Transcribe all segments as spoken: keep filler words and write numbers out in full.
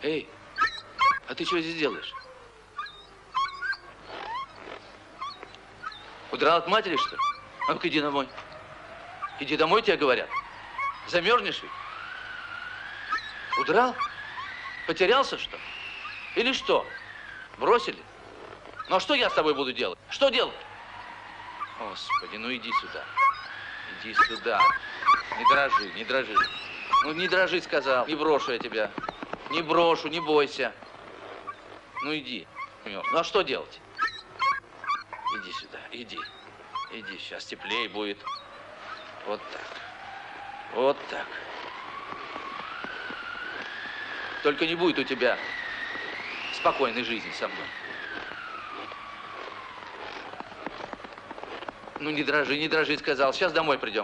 Эй, а ты что здесь делаешь? Удрал от матери, что ли? А ну-ка, иди домой. Иди домой, тебе говорят. Замерзнешь ведь. Удрал? Потерялся, что ли? Или что? Бросили? Ну, а что я с тобой буду делать? Что делать? Господи, ну иди сюда. Иди сюда. Не дрожи, не дрожи. Ну, не дрожи, сказал. Не брошу я тебя. Не брошу, не бойся. Ну, иди. Ну, а что делать? Иди сюда, иди. Иди, сейчас теплее будет. Вот так. Вот так. Только не будет у тебя спокойной жизни со мной. Ну, не дрожи, не дрожи, сказал. Сейчас домой придем.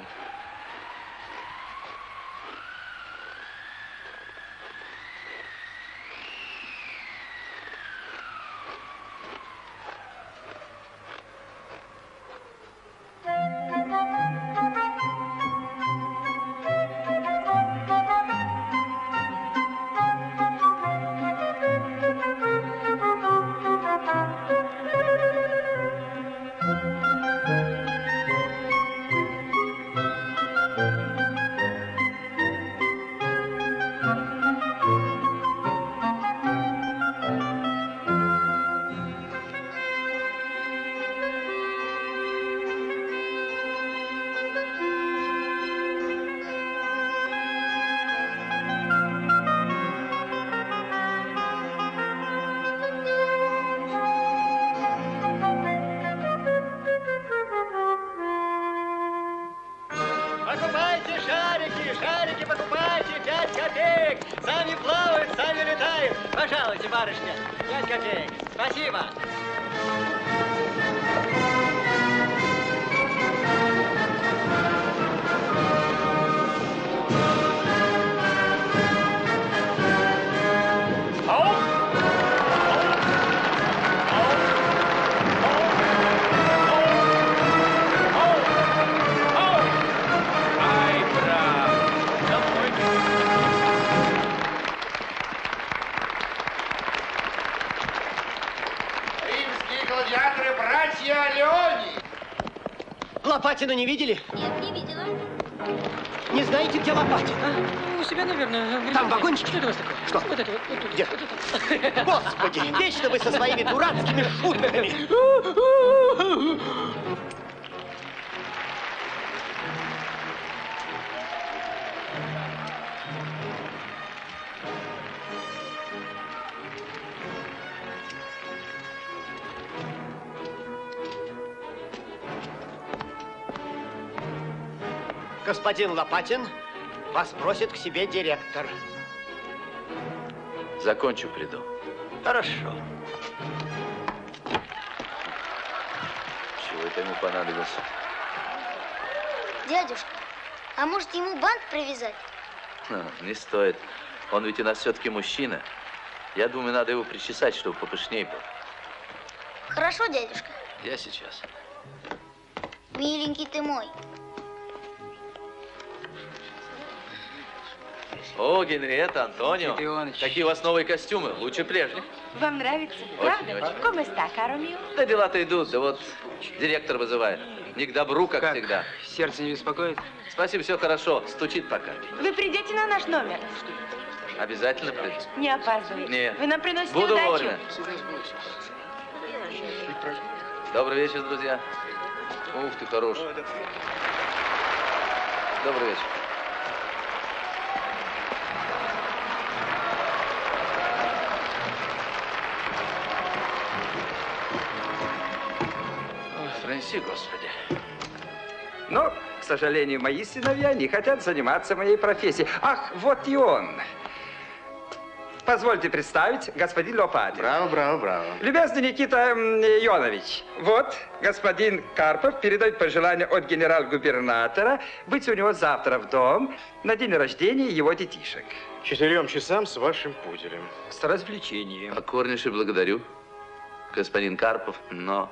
Лопатина не видели? Нет, не видела. Не знаете, где Лопатин? А? У себя, наверное. Там вагончик. Что это у вас такое? Что? Вот это вот. вот тут, где? Вот это. Господи, вечно вы со своими дурацкими шутками. Господин Лопатин, вас просит к себе директор. Закончу, приду. Хорошо. Чего это ему понадобилось? Дядюшка, а может ему бант привязать? Ну, не стоит. Он ведь у нас все-таки мужчина. Я думаю, надо его причесать, чтобы попышней был. Хорошо, дядюшка. Я сейчас. Миленький ты мой. О, Генриетта, Антонио. Иванович. Какие у вас новые костюмы. Лучше прежних. Вам нравится? Очень, Правда? очень. Come sta, caro mio? Да дела-то идут. Да вот директор вызывает. Не к добру, как, Как? всегда. Сердце не беспокоит? Спасибо, все хорошо. Стучит пока. Вы придете на наш номер? Обязательно приду. Не опаздывайте. Нет. Вы нам приносите Буду удачу. вовремя. Добрый вечер, друзья. Ух ты, хороший. Добрый вечер. Франси, Господи. Но, к сожалению, мои сыновья не хотят заниматься моей профессией. Ах, вот и он. Позвольте представить, господин Лопатин. Браво, браво, браво. Любезный Никита Ионович, вот господин Карпов передает пожелание от генерал-губернатора быть у него завтра в дом на день рождения его детишек. Четырем часам с вашим пуделем. С развлечением. Покорнейше благодарю, господин Карпов, но,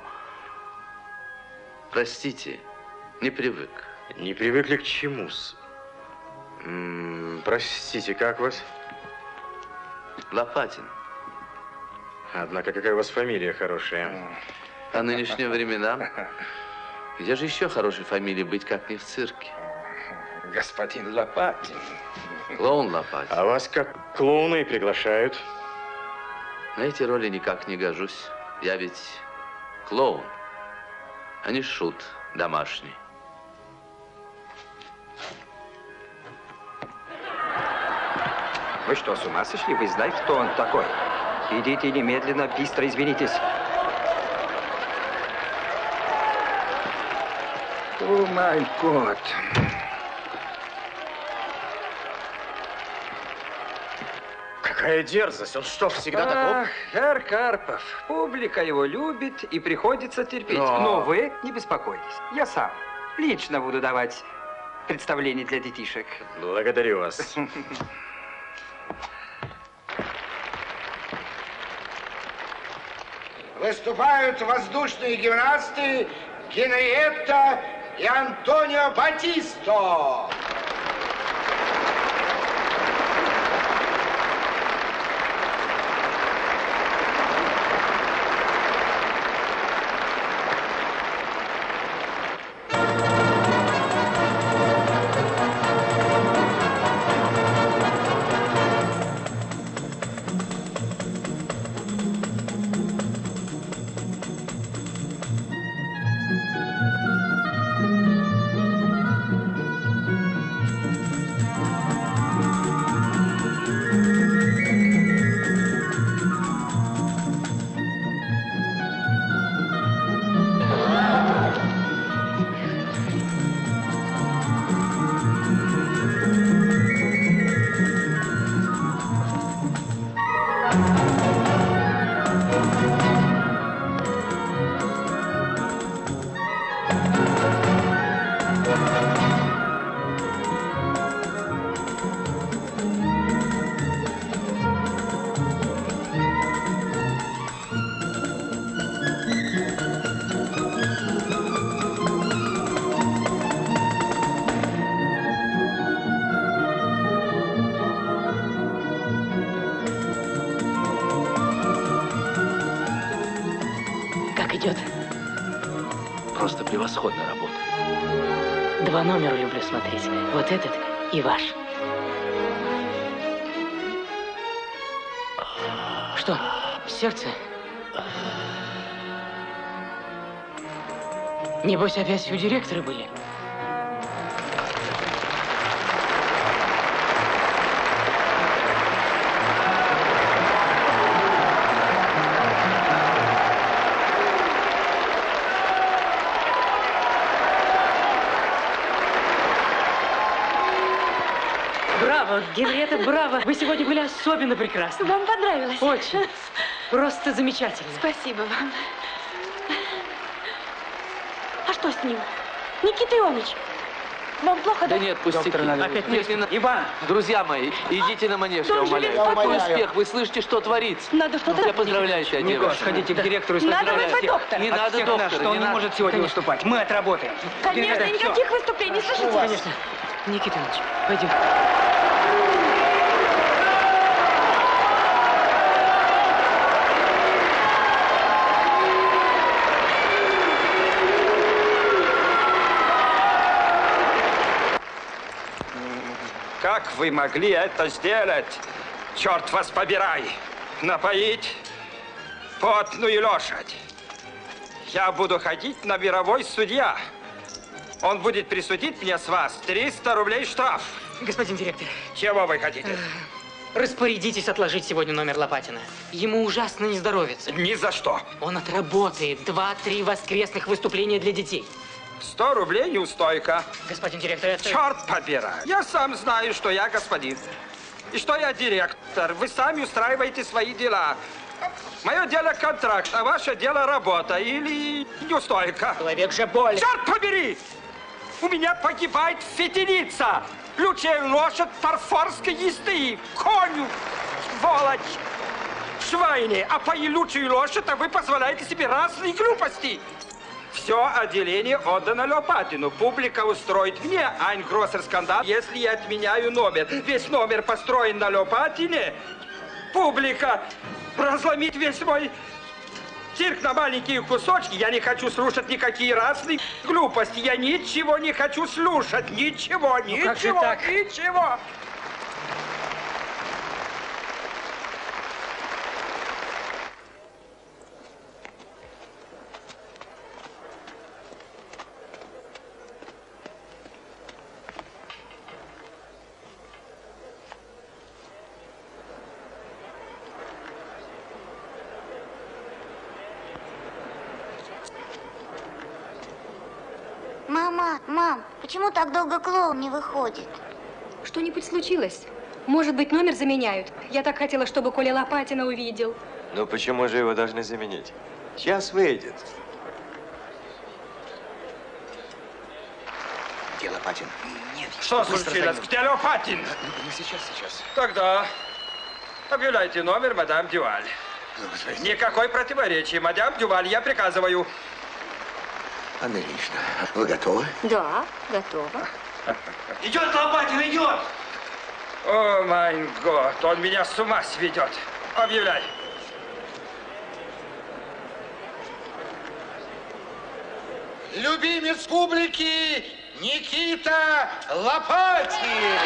простите, не привык. Не привыкли к чему-с? М-м, простите, как вас? Лопатин. Однако, какая у вас фамилия хорошая. По нынешним временам, где же еще хорошей фамилии быть, как не в цирке? Господин Лопатин. Клоун Лопатин. А вас как клоуна и приглашают. На эти роли никак не гожусь. Я ведь клоун, а не шут домашний. Вы что, с ума сошли? Вы знаете, кто он такой? Идите немедленно, быстро извинитесь. О, май год. Какая дерзость! Он что, всегда таков? Ах, Герр Карпов, публика его любит и приходится терпеть. Но- Но вы не беспокойтесь. Я сам лично буду давать представление для детишек. Благодарю вас. Выступают воздушные гимнасты Генриетта и Антонио Батисто. Идет. Просто превосходная работа. Два номера люблю смотреть. Вот этот и ваш. Что, сердце? Небось, опять у директора были? Браво, Генриетта, браво! Вы сегодня были особенно прекрасны. Вам понравилось? Очень. Просто замечательно. Спасибо вам. А что с ним? Никита Ионович, вам плохо, Да да? нет, пустяки. Опять Нет, не надо. Иван! Друзья мои, идите на манеж, я Дон умоляю. Жюльен, Какой умоляю. успех? Вы слышите, что творится? Надо что-то... Я поздравляю тебя, Николай, девушка. сходите к директору и Надо поздравляйте вызвать всех. доктора. Не От надо всех доктора, нас, что он не не надо. может сегодня Конечно. выступать. Мы отработаем. Конечно, Генриетта, всё. никаких выступлений, слышите? Конечно. Никита Ильич, пойдем. Как вы могли это сделать? Черт вас побирай! Напоить потную лошадь. Я буду ходить на мировой судья. Он будет присудить мне с вас триста рублей штраф. Господин директор, Чего вы хотите? распорядитесь отложить сегодня номер Лопатина. Ему ужасно не здоровится. Ни за что. Он отработает два-три воскресных выступления для детей. Сто рублей неустойка. Господин директор, это... Черт побирай. Я сам знаю, что я господин. И что я директор. Вы сами устраиваете свои дела. Мое дело контракт, а ваше дело работа или неустойка. Человек же болен. Черт побери! У меня погибает фитилица. Лучшая лошадь фарфорской езды. Коню, сволочь, швайни. А пои лучшую лошадь, а вы позволяете себе разные глупости. Все отделение отдано Лопатину. Публика устроит мне айн-гроссер скандал, если я отменяю номер. Весь номер построен на Лопатине. публика. Разломить весь мой цирк на маленькие кусочки. Я не хочу слушать никакие разные глупости. Я ничего не хочу слушать. Ничего, Ну, как же ничего, так? ничего. Мама, мам, почему так долго клоун не выходит? Что-нибудь случилось? Может быть, номер заменяют? Я так хотела, чтобы Коля Лопатина увидел. Ну почему же его должны заменить? Сейчас выйдет. Где Лопатин? Нет, Что случилось? Где Лопатин? Не сейчас, сейчас. Тогда объявляйте номер, мадам Дюваль. Никакой противоречий. Мадам Дюваль, я приказываю. Анна Ильинична, вы готовы? Да, готова. Идет Лопатин, идет! О, май год, он меня с ума сведет. Объявляй. Любимец публики Никита Лопатин!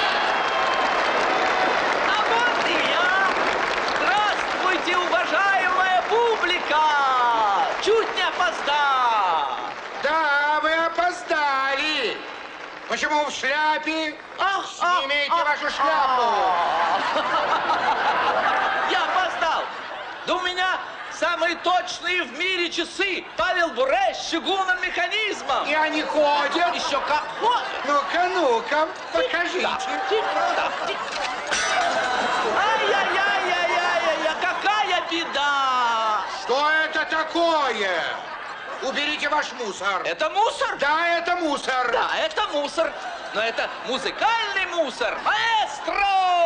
А вот и я! Здравствуйте, уважаемая публика! Чуть не опоздал! Да, вы опоздали! Почему в шляпе? Ах, Снимите ах, вашу ах, шляпу! Я опоздал! Да у меня самые точные в мире часы! Павел Буре с чугунным механизмом! И они ходят. Еще как ходят! Ну-ка, ну-ка, покажите. Ай-яй-яй-яй-яй-яй, какая беда! Что это такое? Уберите ваш мусор. Это мусор? Да, это мусор. Да, это мусор. Но это музыкальный мусор. Маэстро!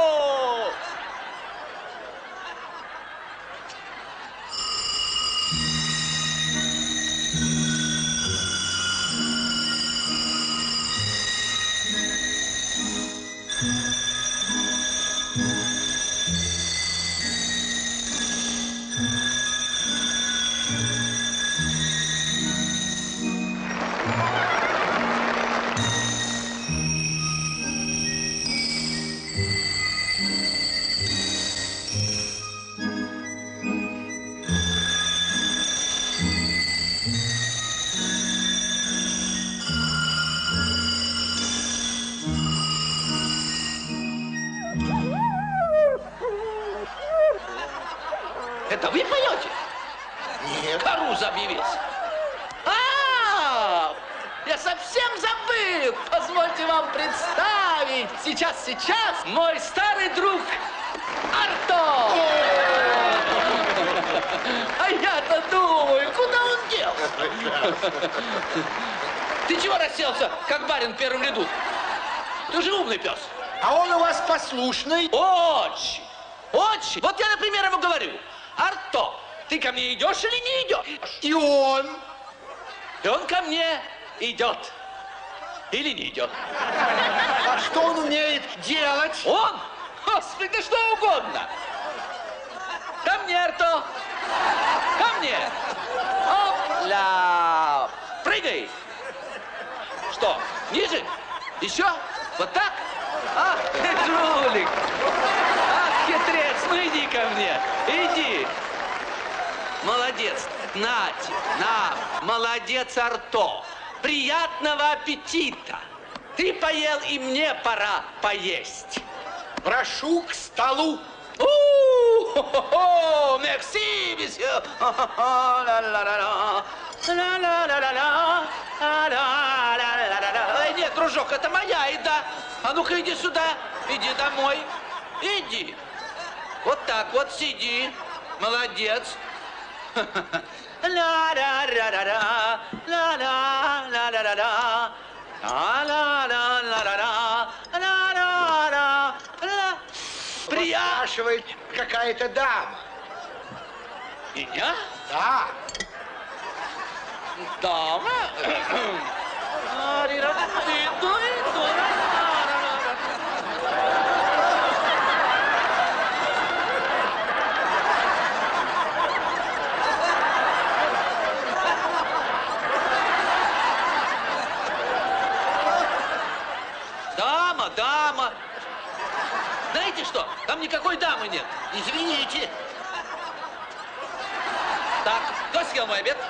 Это вы поете? Нет. Каруза объявился. А, я совсем забыл. Позвольте вам представить. Сейчас, сейчас мой старый друг Арто. А я-то думаю, куда он делся? Ты чего расселся, как барин в первом ряду? Ты же умный пес. А он у вас послушный? Очень, очень. Вот я, например, ему говорю: Арто, ты ко мне идешь или не идешь? И он? И он ко мне идет. Или не идет. А что он умеет делать? Он? Господи, да что угодно. Ко мне, Арто. Ко мне. Опля. Прыгай. Что, ниже? Еще? Вот так? Ах ты, жулик. Ах, хитрец, ну иди ко мне. Иди. Молодец. Нате, на. Молодец, Арто. Приятного аппетита. Ты поел, и мне пора поесть. Прошу к столу. У-хо-хо-хо, мерси, месье. Ла-ла-ла-ла. Ла-ла-ла-ла-ла. Ла-ла-ла-ла-ла. Эй, нет, дружок, это моя еда. А ну-ка, иди сюда. Иди домой. Иди. Вот так вот сиди. Молодец. Ла-ла-ла-ла-ла. Ла-ла-ла-ла-ла. Ла-ла-ла-ла-ла. Ла-ла-ла-ла. Приятно. Спрашивает какая-то дама. Меня? Да. Дама? Знаете что? Там никакой дамы нет. Извините. Так, кто съел мой обед?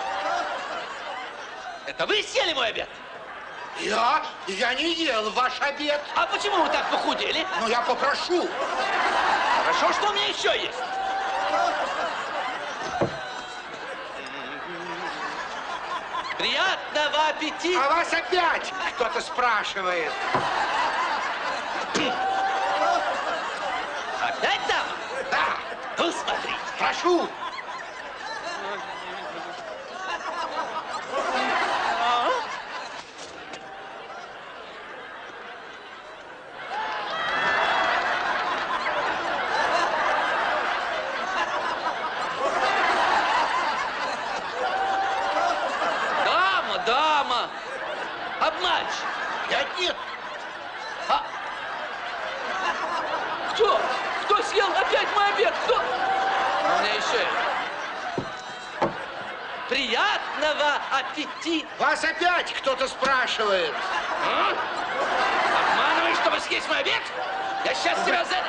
Это вы съели мой обед? Я? Я не ел ваш обед. А почему вы так похудели? Ну, я попрошу. Хорошо, что у меня еще есть. Приятного аппетита! А вас опять кто-то спрашивает. Опять дама? Да. Ну, смотрите. Прошу. Дама, дама! Обманщик! Я нет. А? Кто? Кто съел опять мой обед? Кто? У меня еще есть. Приятного аппетита! Вас опять кто-то спрашивает. А? Обманываешь, чтобы съесть мой обед? Я сейчас тебя за...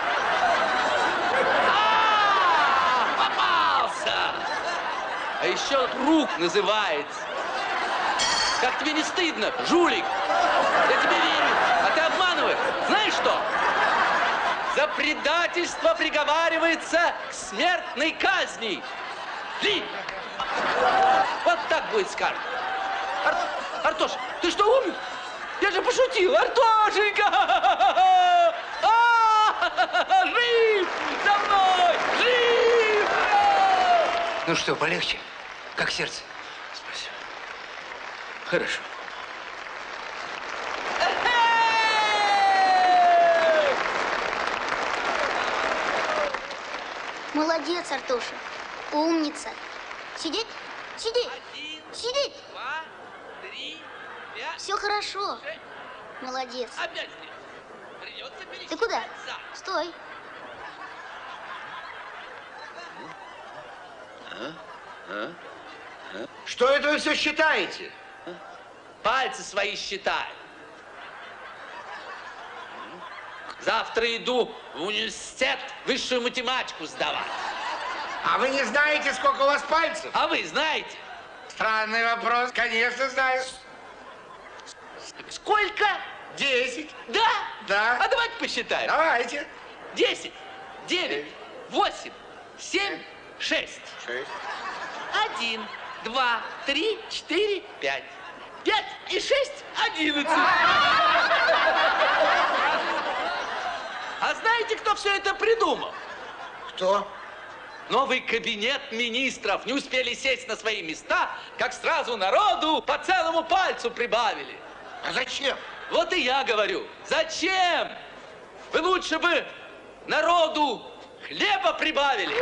А, попался! А еще круг называется. Как тебе не стыдно, жулик? Я тебе верю, а ты обманываешь. Знаешь что? За предательство приговаривается к смертной казни. Ли! Вот так будет сказано. Ар... Артош, ты что, умер? Я же пошутил. Артошенька! А, жив! За мной! Жив! Ну что, полегче? Как сердце? Спасибо. Хорошо. Молодец, Артуша. Умница. Сидеть? Сидеть. Один, Сидеть. два, три, пять, Все хорошо. шесть. Молодец. Опять здесь. Придется Ты пересчитать куда? заново. Стой. Что это вы все считаете? Пальцы свои считай. Завтра иду в университет высшую математику сдавать. А вы не знаете, сколько у вас пальцев? А вы знаете? Странный вопрос. Конечно, знаю. Сколько? Десять. Да? Да. А давайте посчитаем. Давайте. Десять, девять, восемь, семь, шесть. Шесть. Один, два, три, четыре, пять. Пять и шесть, одиннадцать. А знаете, кто все это придумал? Кто? Новый кабинет министров. Не успели сесть на свои места, как сразу народу по целому пальцу прибавили. А зачем? Вот и я говорю, зачем? Вы лучше бы народу хлеба прибавили.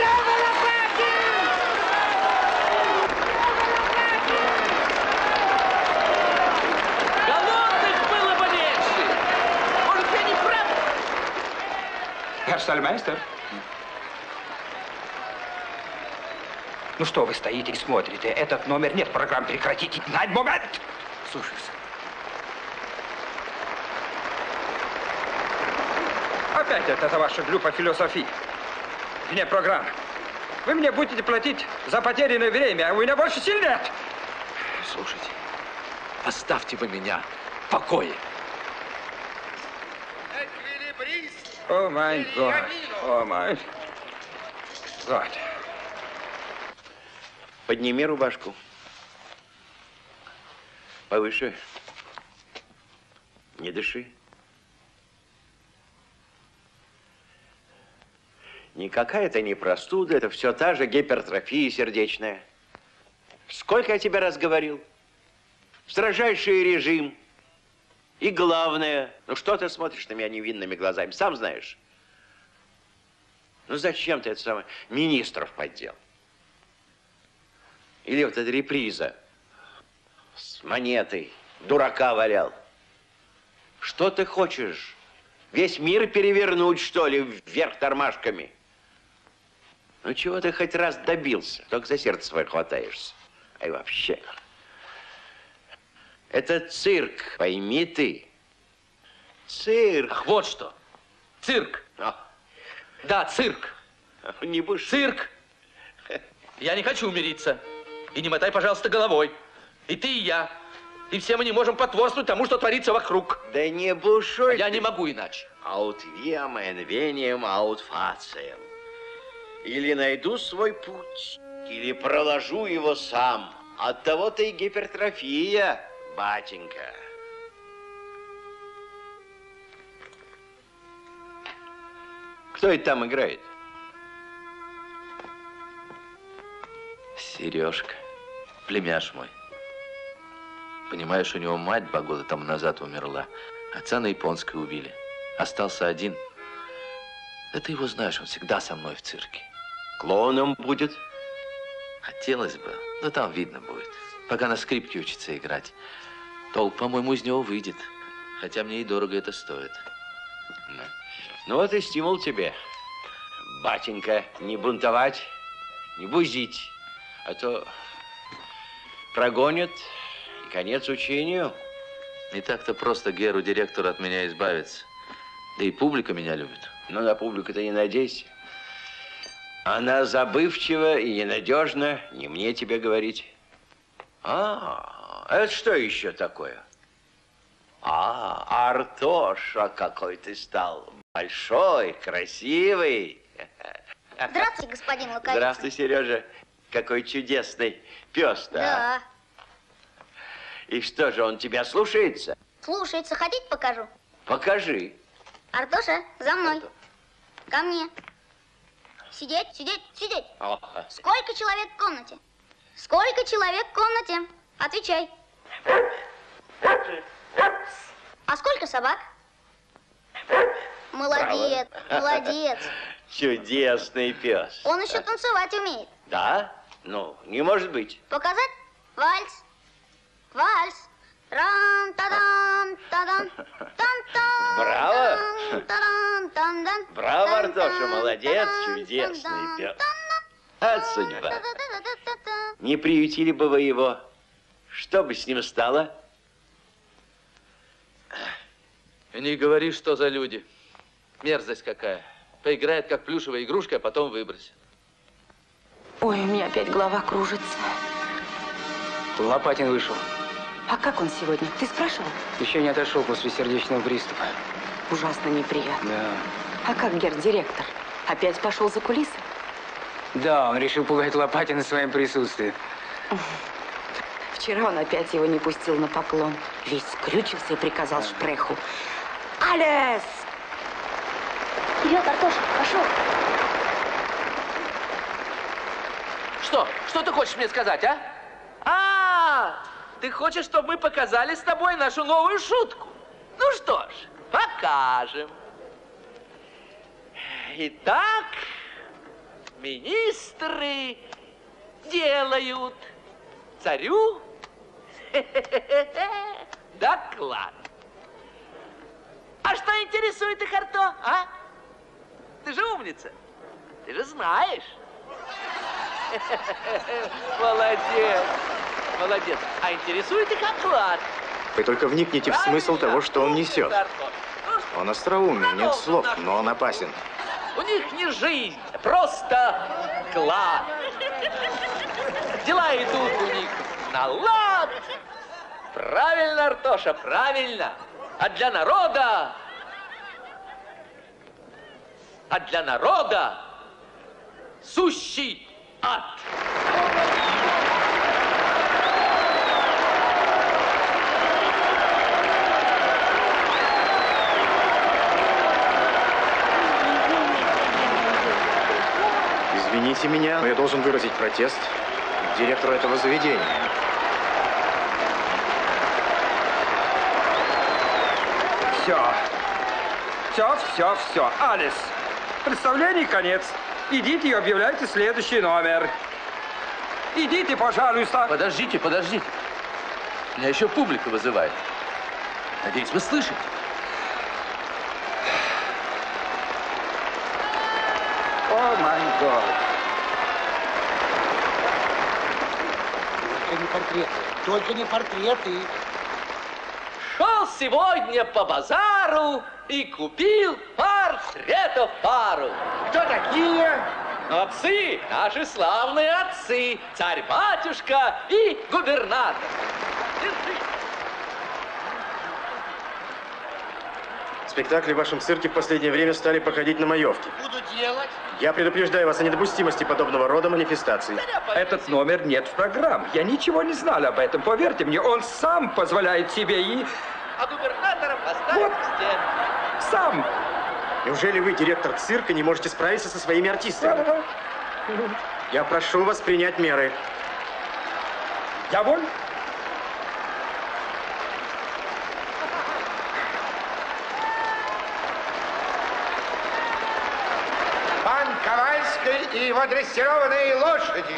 Голодных было бы меньше. Может, я не прав? Herr Stallmeister? Ну что вы стоите и смотрите? Этот номер нет программ. Прекратите. На момент! Слушаюсь. Опять это ваша глупая философия. Вне программы. Вы мне будете платить за потерянное время, а у меня больше сил нет. Слушайте, оставьте вы меня в покое. О май год. О май год. Подними рубашку. Повыше. Не дыши. Никакая это не простуда, это все та же гипертрофия сердечная. Сколько я тебе раз говорил? Строжайший режим. И главное, ну что ты смотришь на меня невинными глазами, сам знаешь. Ну зачем ты это самое министров поддел? Или вот эта реприза с монетой, дурака валял. Что ты хочешь? Весь мир перевернуть, что ли, вверх тормашками? Ну, чего ты хоть раз добился? Только за сердце свое хватаешься. А и вообще. Это цирк, пойми ты. Цирк. Ах, вот что. Цирк. А. Да, цирк. Не будешь. Цирк. Я не хочу мириться. И не мотай, пожалуйста, головой. И ты, и я. И все мы не можем потворствовать тому, что творится вокруг. Да не бушуй. Я ты. не могу иначе. Аут виам, эн вением, аут фацием. Или найду свой путь, или проложу его сам. Оттого-то и гипертрофия, батенька. Кто это там играет? Сережка, племяш мой. Понимаешь, у него мать два года тому назад умерла. Отца на японской убили. Остался один. Да ты его знаешь, он всегда со мной в цирке. Клоуном будет? Хотелось бы, но там видно будет. Пока на скрипке учится играть. Толк, по-моему, из него выйдет. Хотя мне и дорого это стоит. Ну, ну вот и стимул тебе, батенька, не бунтовать, не бузить. А то прогонят, и конец учению. Не так-то просто Геру, директору, от меня избавиться. Да и публика меня любит. Но на публику-то не надейся. Она забывчива и ненадежна, не мне тебе говорить. А, это что еще такое? А, Артоша, какой ты стал. Большой, красивый. Здравствуйте, господин Луковица. Здравствуй, Сережа. Какой чудесный пес-то. Да. И что же, он тебя слушается? Слушается. Хотите, покажу? Покажи. Артоша, за мной. Ко мне. Сидеть, сидеть, сидеть. О. Сколько человек в комнате? Сколько человек в комнате? Отвечай. А сколько собак? Молодец, Браво. молодец. Чудесный пес. Он еще танцевать умеет. Да? Ну, не может быть. Показать? Вальс. Вальс. Рам-та-дам, та-дам, там-там. Браво. Та-дам, там-дам. Браво, Артоша, Там-там, молодец, та-дам, чудесный там-дам, пес. там-дам. От судьба. Та-та-та-та-та-та. Не приютили бы вы его. Что бы с ним стало? И не говори, что за люди. Мерзость какая. Поиграет, как плюшевая игрушка, а потом выбросит. Ой, у меня опять голова кружится. Лопатин вышел. А как он сегодня? Ты спрашивал? Еще не отошел после сердечного приступа. Ужасно неприятно. Да. А как гердиректор? Опять пошел за кулисы? Да, он решил пугать Лопатина своим присутствием. Вчера он опять его не пустил на поклон. Весь скрючился и приказал Шпреху. Алес! Вперед, Артоша, пошел. Что? Что ты хочешь мне сказать, а? А, ты хочешь, чтобы мы показали с тобой нашу новую шутку? Ну что ж, покажем. Итак, министры делают царю доклад. А что интересует их, Арто, а? Ты же умница, ты же знаешь. Молодец, молодец. А интересует их оклад. Вы только вникните в смысл того, что он несет. Он остроумен, нет слов, но он опасен. У них не жизнь, просто клад. Дела идут у них на лад. Правильно, Артоша, правильно. А для народа... А для народа сущий ад. Извините меня, но я должен выразить протест к директору этого заведения. Все. Все, все, все. Алис, представление конец. Идите и объявляйте следующий номер. Идите, пожалуйста. Подождите, подождите. Меня еще публика вызывает. Надеюсь, вы слышите. О, май год. Только не портреты. Только не портреты. Шел сегодня по базару и купил пару цвета пару. Кто такие? Отцы, наши славные отцы, царь-батюшка и губернатор. Держи. Спектакли в вашем цирке в последнее время стали походить на маевки. Буду делать. Я предупреждаю вас о недопустимости подобного рода манифестаций. Этот номер нет в программе. Я ничего не знал об этом. Поверьте мне, он сам позволяет себе и... А губернатором оставим Вот. к стене. Сам. Неужели вы, директор цирка, не можете справиться со своими артистами? Я прошу вас принять меры. Я воль? Пан Ковальский и его дрессированные лошади.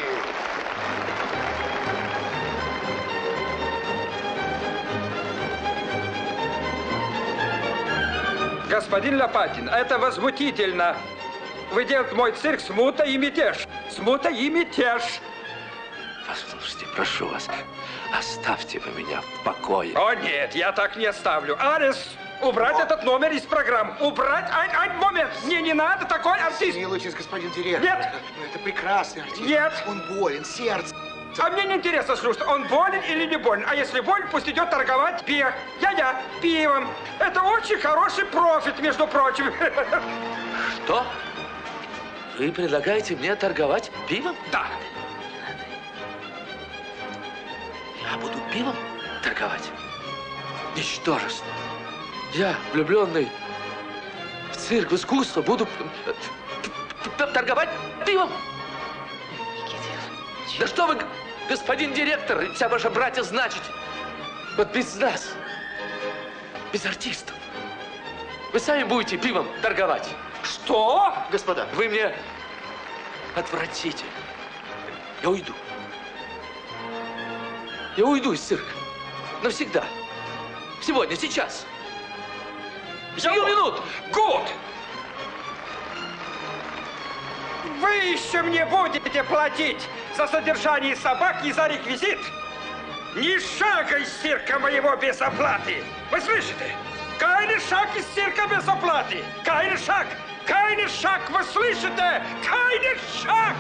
Господин Лопатин, это возмутительно. Вы делаете мой цирк смута и мятеж. Смута и мятеж. Послушайте, прошу вас, оставьте вы меня в покое. О нет, я так не оставлю. Арес, убрать О. этот номер из программ. Убрать, ай, ай, момент. Мне не надо такой артист. Смилуйтесь, господин директор. Нет. Но это прекрасный артист. Нет. Он болен, сердце. А мне не интересно слушать, он болен или не болен. А если болен, пусть идет торговать пиво. Я-я, пивом. Это очень хороший профит, между прочим. Что? Вы предлагаете мне торговать пивом? Да. Я буду пивом торговать? Ничтожество. Я, влюбленный в цирк, в искусство, буду торговать пивом? Да что вы, господин директор, и вся ваша братья значите? Вот без нас, без артистов, вы сами будете пивом торговать. Что? Господа. Вы мне отвратите. Я уйду. Я уйду из цирка. Навсегда. Сегодня, сейчас. Сию минуту. Гуд! Вы еще мне будете платить за содержание собак и за реквизит? Ни шага из цирка моего без оплаты. Вы слышите? Кайный шаг из цирка без оплаты. Кайный шаг. Кайный шаг. Вы слышите? Кайный шаг.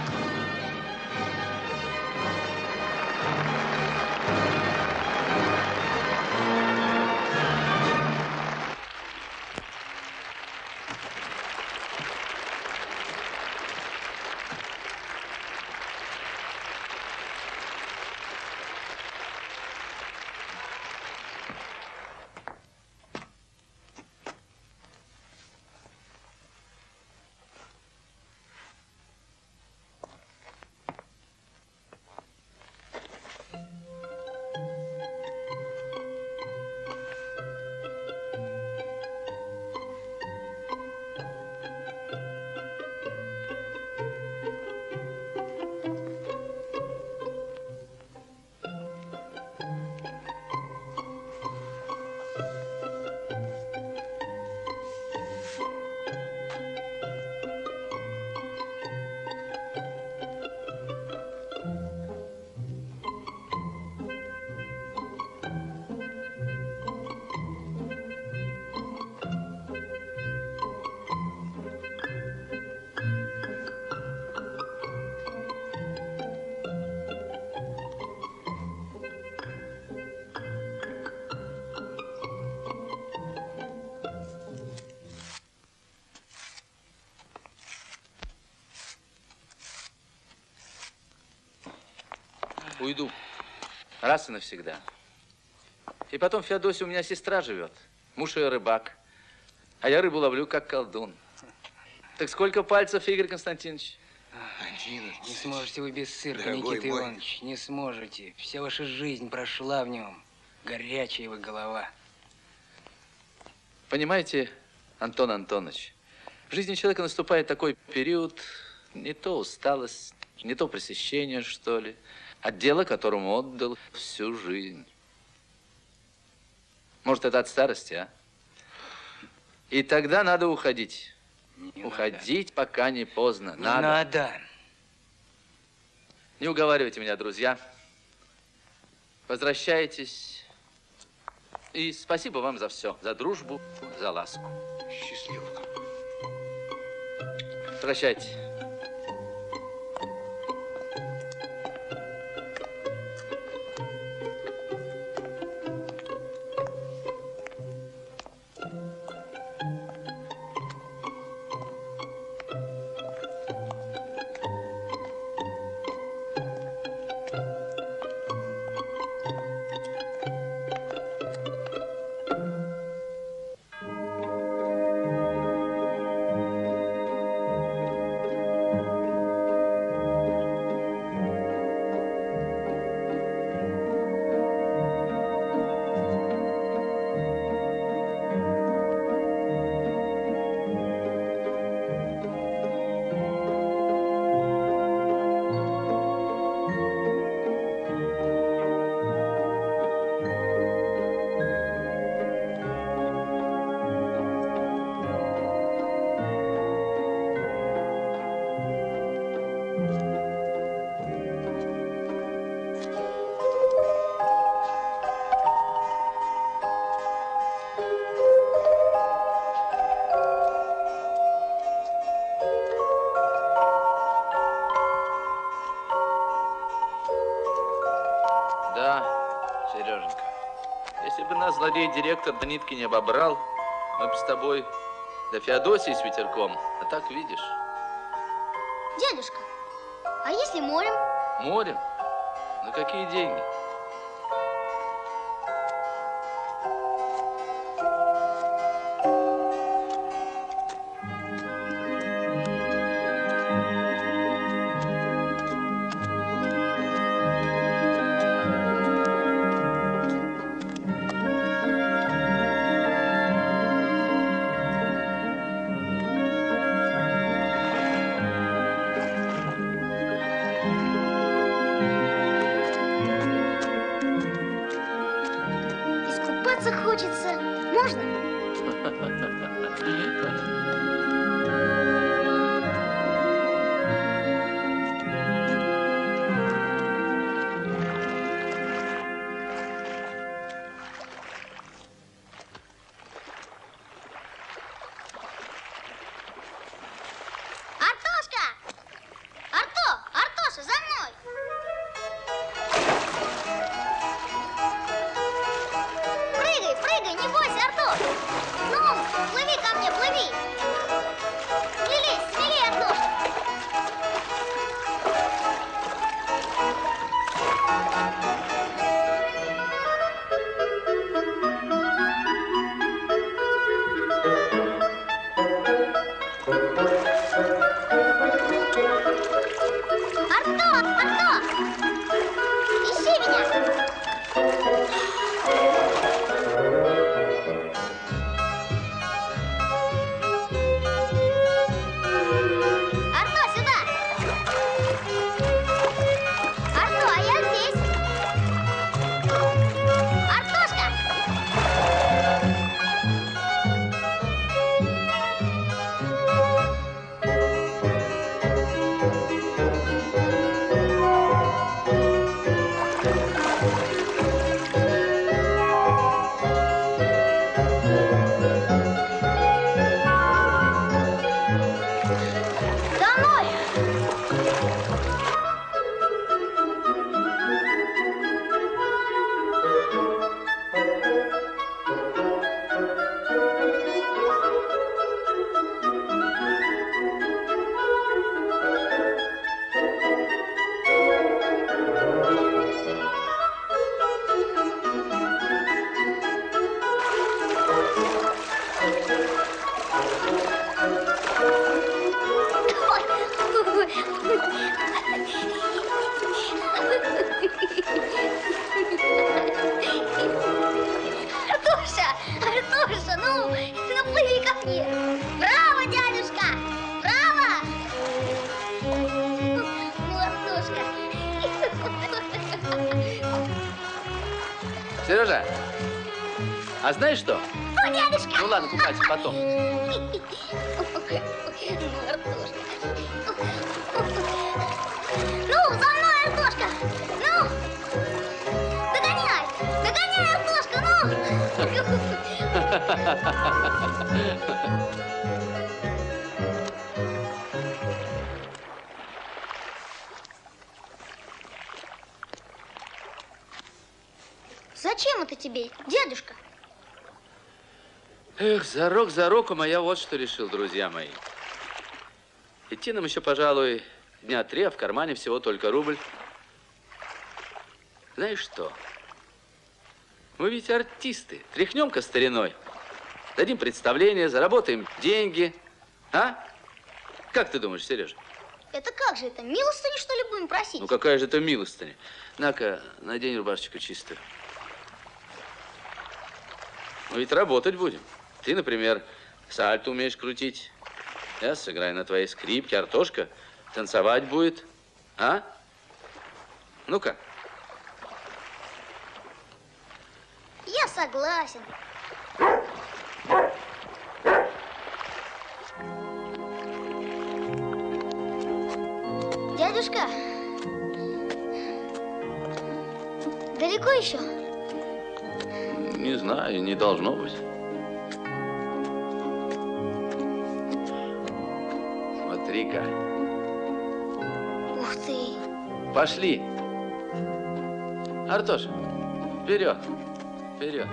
Уйду. Раз и навсегда. И потом в Феодосии у меня сестра живет. Муж ее рыбак. А я рыбу ловлю как колдун. Так сколько пальцев, Игорь Константинович? одиннадцать. Не сможете вы без цирка, Никита Иванович. Не сможете. Вся ваша жизнь прошла в нем. Горячая вы голова. Понимаете, Антон Антонович, в жизни человека наступает такой период, не то усталость, не то пресыщение, что ли, от дела, которому отдал всю жизнь. Может, это от старости, а? И тогда надо уходить. Не уходить, надо. Пока не поздно. Не надо. надо. Не уговаривайте меня, друзья. Возвращайтесь. И спасибо вам за все. За дружбу, за ласку. Счастливо. Прощайте. Директор до нитки не обобрал, мы бы с тобой до Феодосии с ветерком. А так видишь. Дедушка, а если морем? Морем? На какие деньги? Хочется. Можно? Артошка! Арто! Артоша, за мной! Прыгай, прыгай, не бойся, Артош! Ну, плыви ко мне, плыви! Смелей, смелей, Артош! Арто! Арто! Ищи меня! Артуша, Артуша, ну, ну плыви ко мне. Браво, дядюшка, браво! Ну, Артушка. Сережа, а знаешь что? О, дядюшка! Ну ладно, купайся потом. Ну, за мной, Артошка! Ну! Догоняй! Догоняй, Артошка, ну! Зачем это тебе, дедушка? Эх, зарок за року, а я вот что решил, друзья мои. Идти нам еще, пожалуй, дня три, а в кармане всего только рубль. Знаешь что? Мы ведь артисты. Тряхнем-ка стариной. Дадим представление, заработаем деньги. А? Как ты думаешь, Сережа? Это как же это? Милостыню, что ли, будем просить? Ну, какая же это милостыня? На-ка, надень рубашечку чистую. Ну, ведь работать будем. Ты, например, сальто умеешь крутить. Я сыграю на твоей скрипке, Артошка танцевать будет. А? Ну-ка. Я согласен. Дядюшка, далеко еще? Не знаю, не должно быть. Смотри-ка. Ух ты. Пошли. Артош, вперед, вперед.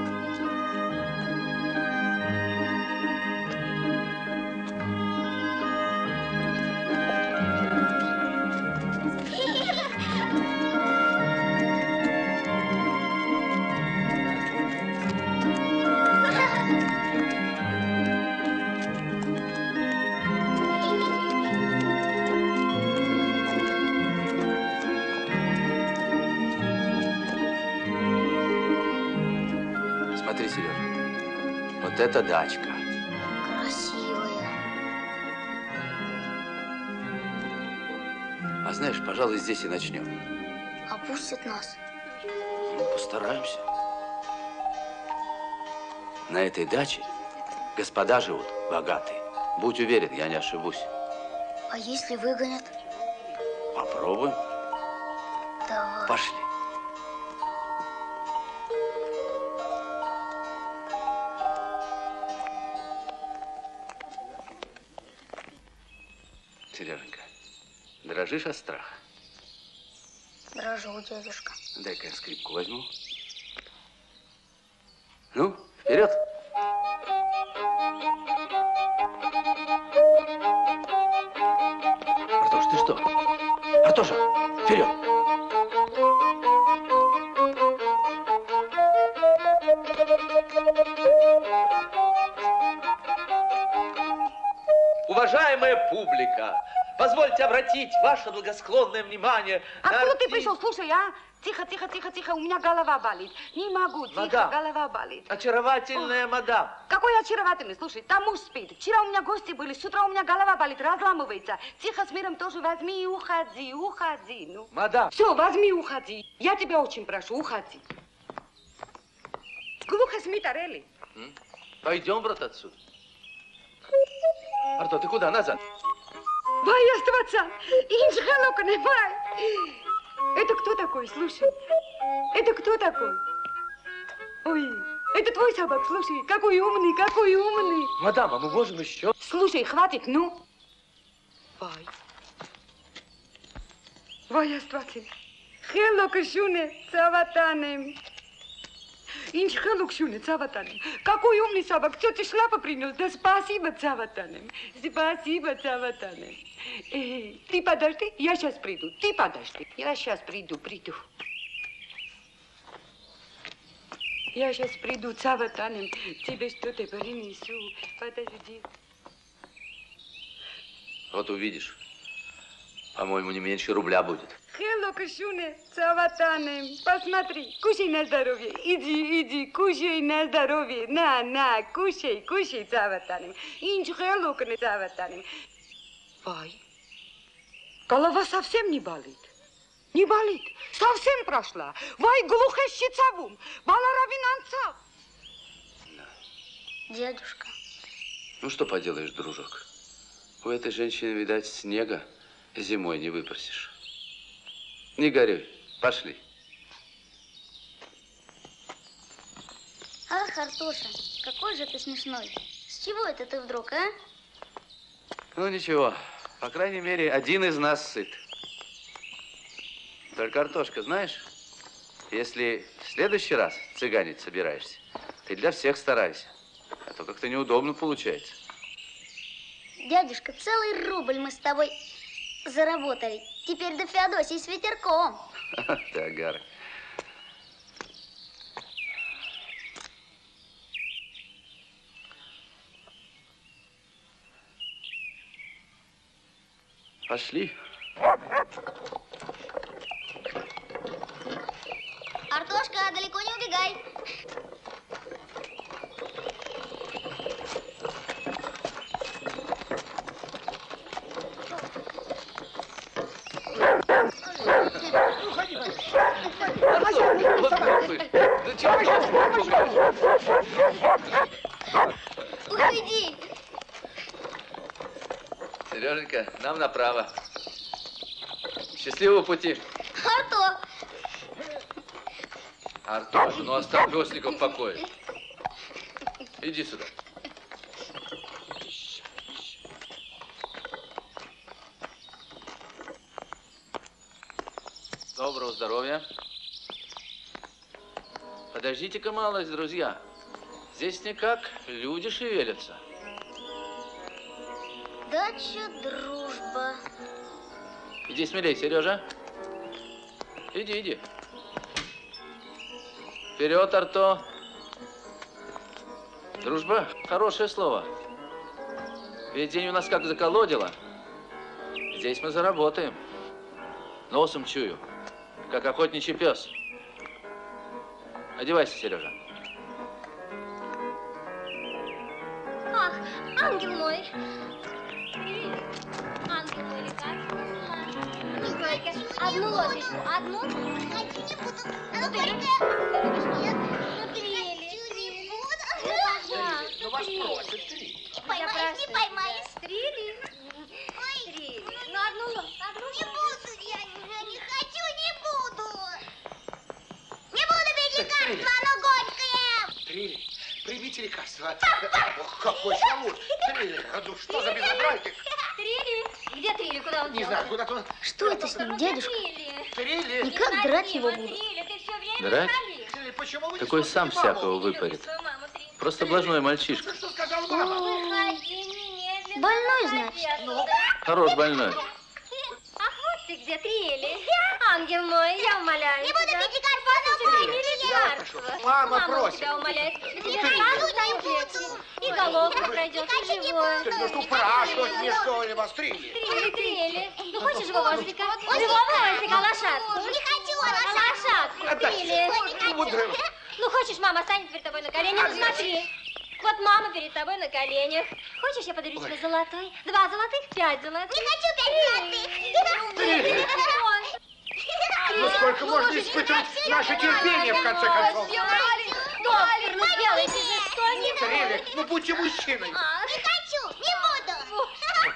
Смотри, Сережа, вот это дачка. Красивая. А знаешь, пожалуй, здесь и начнем. Опустят нас. Ну, постараемся. На этой даче господа живут богатые. Будь уверен, я не ошибусь. А если выгонят? Попробуем. Давай. Пошли. Сереженька, дрожишь от страха? Дрожу, дядюшка. Дай-ка я скрипку возьму. Ну, вперед! Артош, ты что? Артоша, вперед! Уважаемая публика, позвольте обратить ваше благосклонное внимание на Откуда ты артист- пришел? Слушай, а? Тихо, тихо, тихо, тихо, у меня голова болит. Не могу, тихо, Мадам. голова болит. Очаровательная мадам. Какой очаровательный, слушай, там муж спит. Вчера у меня гости были, с утра у меня голова болит, разламывается. Тихо, с миром тоже возьми и уходи, уходи, ну. Мадам. Все, возьми и уходи. Я тебя очень прошу, уходи. Глухо сми, Тарели. М? Пойдем, брат, отсюда. Арто, ты куда? Назад. Vai оставаться. Иншхалока, не бай. Это кто такой, слушай? Это кто такой? Ой, это твой собак, слушай, какой умный, какой умный. Мадам, а мы можем еще? Слушай, хватит, ну. Vai. Vai оставаться. Хеллока, шуне, цаватанем. Иншхалок, шуне, цаватанем. Какой умный собак, тетя шляпа принес. Да спасибо, цаватанем. Спасибо, цаватанем. Эй, ты подожди, я сейчас приду. Ты подожди. Я сейчас приду, приду. Я сейчас приду, цаватанем. Тебе что-то принесу. Подожди. Вот увидишь. По-моему, не меньше рубля будет. Хелло, кашуне, цаватанем. Посмотри, кушай на здоровье. Иди, иди, кушай на здоровье. На, на, кушай, кушай, цаватанем. Инч хелло, кане, цаватанем. Вай, голова совсем не болит. Не болит. Совсем прошла. Вай, глухощицавум. Баларавинанца. Дядюшка. Ну, что поделаешь, дружок? У этой женщины, видать, снега зимой не выпросишь. Не горюй. Пошли. Ах, Артоша, какой же ты смешной. С чего это ты вдруг, а? Ну, ничего. По крайней мере, один из нас сыт. Только, Артошка, знаешь, Если в следующий раз цыганить собираешься, ты для всех старайся. А то как-то неудобно получается. Дядюшка, целый рубль мы с тобой заработали. Теперь до Феодосии с ветерком. Ты агар. Пошли. Артошка, далеко не убегай. Уходи, Уходи. Сереженька, нам направо. Счастливого пути. Арто. Артош, ну оставь Осликов в покое. Иди сюда. Доброго здоровья. Подождите-ка малость, друзья. Здесь никак люди шевелятся. Дача дружба. Иди смелей, Сережа. Иди, иди. Вперед, Арто. Дружба – хорошее слово. Ведь день у нас как заколодило. Здесь мы заработаем. Носом чую, как охотничий пес. Одевайся, Сережа. Ах, ангел мой. Ангел мой, лекарство. Не знаю, одну ложечку, одну. Хочу, не буду. Ну, бери. Нет, ну, трели, трели. Ну, вас просят, три. Поймаешь, не поймаешь. Трели. Ой, Трели. Ну, одну ложку, одну не буду, я уже не хочу, не буду. Не буду пить лекарство, оно горькое. Трили, примите лекарство. Ох, какой шалун. Трили, ну что за безобразие? Трели. Где Трели? Куда он Не делся? знаю, куда-то он... Что это с ним, дядюшка? Трили. Никак драть его буду. Трели, ты все время Драть? шалишь. Трили, почему вы не Такой сам слушаете маму? всякого выпарит. Свою маму, Трели. Просто блажной мальчишка. Что сказала мама? Выходи немедленно. Больной, выходи значит? оттуда. Хорош больной. Ах, вот ты где, Трели. Ангел мой, я умоляю Не буду тебя. пить лекарство, оно Прими горькое. лекарство. Мама Мама просит. тебя умоляет. Тебе Трели. сразу станет легче. И головка пройдет, и живое. Трили, ну упрашивать мне что ли вас, Трили? Трели, Трели. Ну, хочешь живого ослика? Живого ослика, лошадку. Не хочу, а лошадку. Лошадку, Трели. Вот, Ну, хочешь, мама станет перед тобой на колени? Ну, смотри. Вот мама перед тобой на коленях. Хочешь, я подарю тебе золотой? Два золотых, пять золотых. Не хочу пять золотых. Ну сколько можно испытывать наше терпение, в конце концов? Доктор, ну сделайте же что-нибудь. Трили, ну будьте мужчиной. Не хочу, не буду.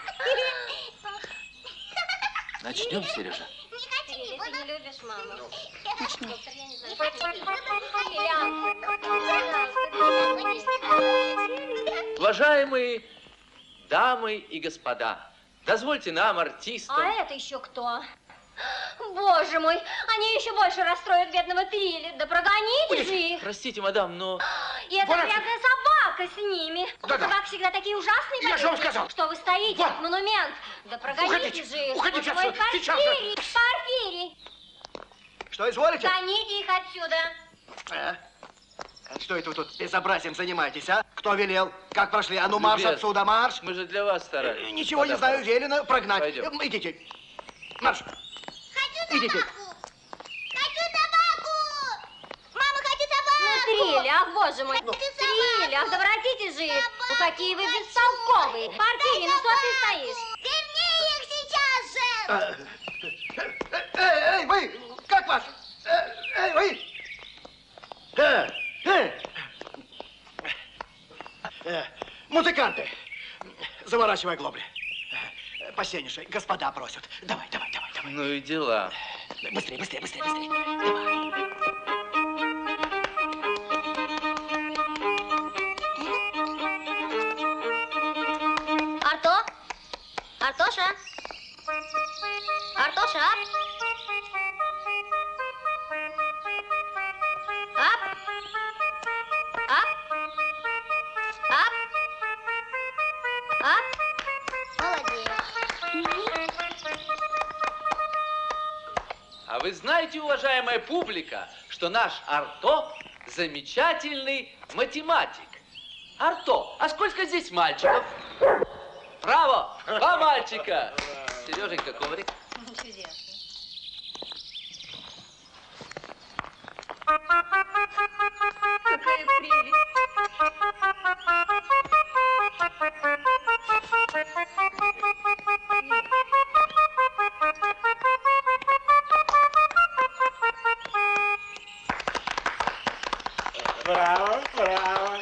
Начнем, Сережа. Не хочу, не Ты буду. не любишь маму. Начнем. Доктор, я не знаю. Уважаемые дамы и господа, дозвольте нам, артистам... А это еще кто? Боже мой, они еще больше расстроят бедного Трили. Да прогоните же их. Простите, мадам, но... И эта Вон грязная собака с ними. Да-да. Собаки всегда такие ужасные. Я же вам болезни. сказал. Что вы стоите, Вон. как монумент. Да прогоните Уходите, же их. уходите Боже мой, отсюда, сейчас же. Порфирий, Порфирий. Что изволите? Гоните их отсюда. А? А что это вы тут безобразием занимаетесь, а? Кто велел? Как прошли? А ну марш Любез, отсюда, марш! Мы же для вас старались. Ничего не Мадам, знаю, велено прогнать. Пойдем. Эм, Идите. Марш. Хочу Идите. собаку. Хочу собаку. Мама, хочу Ну, собаку. Трили, ах, боже мой. Ну. Трили, ах, да воротите же их. Ну, какие вы бестолковые. Порфирий, ну что ты стоишь? Верни их сейчас же. А, Эй, эй, вы! Как вас? Э, Эй, вы! Э, э. Э, Музыканты, заворачивай глобли. Э, Посеннейший, господа просят. Давай, давай, давай, давай. Ну и дела. Быстрее, быстрее, быстрее, быстрее. Давай. Арто? Артоша? Артоша? Вы знаете, уважаемая публика, что наш Арто замечательный математик. Арто, а сколько здесь мальчиков? Браво! Два мальчика! Сереженька, коврик. Чудесно. Какая прелесть. Браво, браво.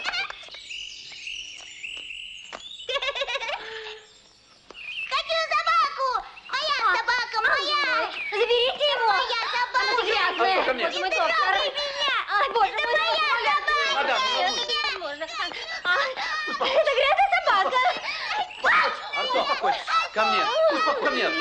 Какую собаку? Моя собака, моя! Заберите его! Моя собака! Она грязная! Артур, ко мне. Боже мой, Не доктор! трогай меня! Ай, боже Это мой, моя доктор! собака! Мадам, не Это невозможно! А, это грязная собака! Арто, успокойся. Ко мне. Успокойся. Ко мне.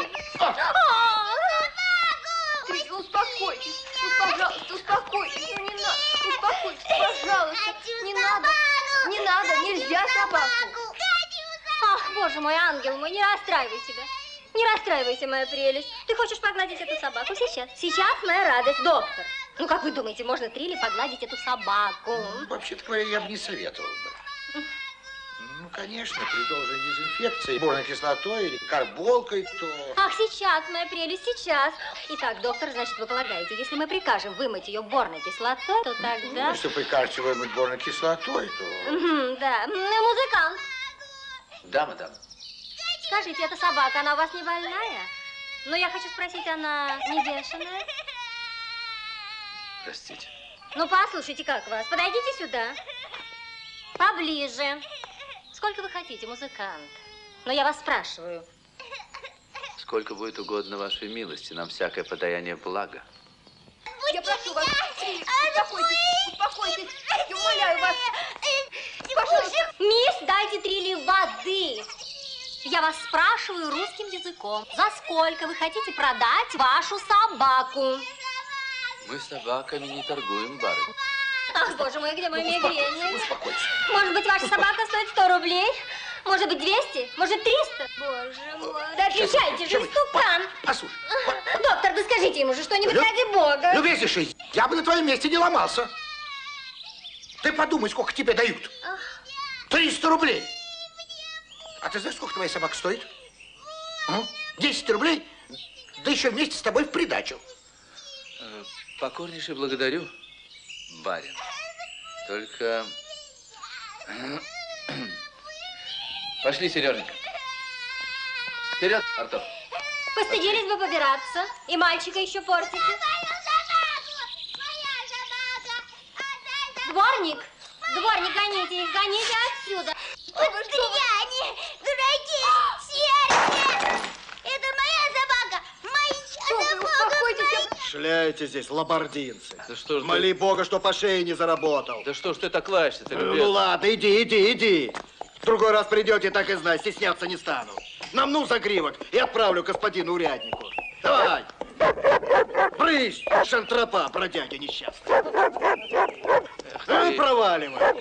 Крис, успокойтесь. Пожалуйста, успокойтесь. Ну, не надо. Успокойтесь, пожалуйста. Не надо. Не надо, нельзя собаку. Ах, боже мой, ангел мой, не расстраивай себя. Не расстраивайся, моя прелесть. Ты хочешь погладить эту собаку сейчас? Сейчас моя радость, доктор. Ну, как вы думаете, можно Трилли погладить эту собаку? Вообще-то говоря, я бы не советовал бы. Ну, конечно, при должной дезинфекции, борной кислотой или карболкой, то... Ах, сейчас, моя прелесть, сейчас. Итак, доктор, значит, вы полагаете, если мы прикажем вымыть ее борной кислотой, то тогда... Ну, если прикажете вымыть борной кислотой, то... Мгм, да, ну, музыкант. Да, мадам. Скажите, эта собака, она у вас не больная? Но я хочу спросить, она не бешеная? Простите. Ну, послушайте, как вас. Подойдите сюда. Поближе. Сколько вы хотите, музыкант? Но я вас спрашиваю. Сколько будет угодно вашей милости, нам всякое подаяние блага. Я прошу вас, успокойтесь, успокойтесь. Я умоляю вас. Пожалуйста. Мисс, дайте Трилли воды. Я вас спрашиваю русским языком. За сколько вы хотите продать вашу собаку? Мы с собаками не торгуем, барыня. Ах, боже мой, где мой мигрень? Успокойся. Может быть, ваша собака стоит сто рублей? Может быть, двести? Может, триста? Боже мой. Да отвечайте же, истукан. Послушай. Доктор, да скажите ему же что-нибудь, Лю... ради бога. Любезнейший, я бы на твоем месте не ломался. Ты подумай, сколько тебе дают. триста рублей. А ты знаешь, сколько твоя собака стоит? десять рублей, да еще вместе с тобой в придачу. Покорнейше благодарю, барин. Только... Пошли, Сереженька. Вперед, Артур. Постыдились бы побираться. И мальчика еще портите. Дворник, дворник, гоните их, гоните отсюда. Пустыряне, дураки, сердце! Это моя собака, моя собака. Шляете здесь, лабардинцы. Да что ж Моли ты... Бога, что по шее не заработал. Да что ж ты так лаешься-то, любезный? Ну ладно, иди, иди, иди. В другой раз придете, так и знай, стесняться не стану. Намну загривок и отправлю господину уряднику. Давай. Брысь, шантропа, бродяги несчастный. Ну и проваливай.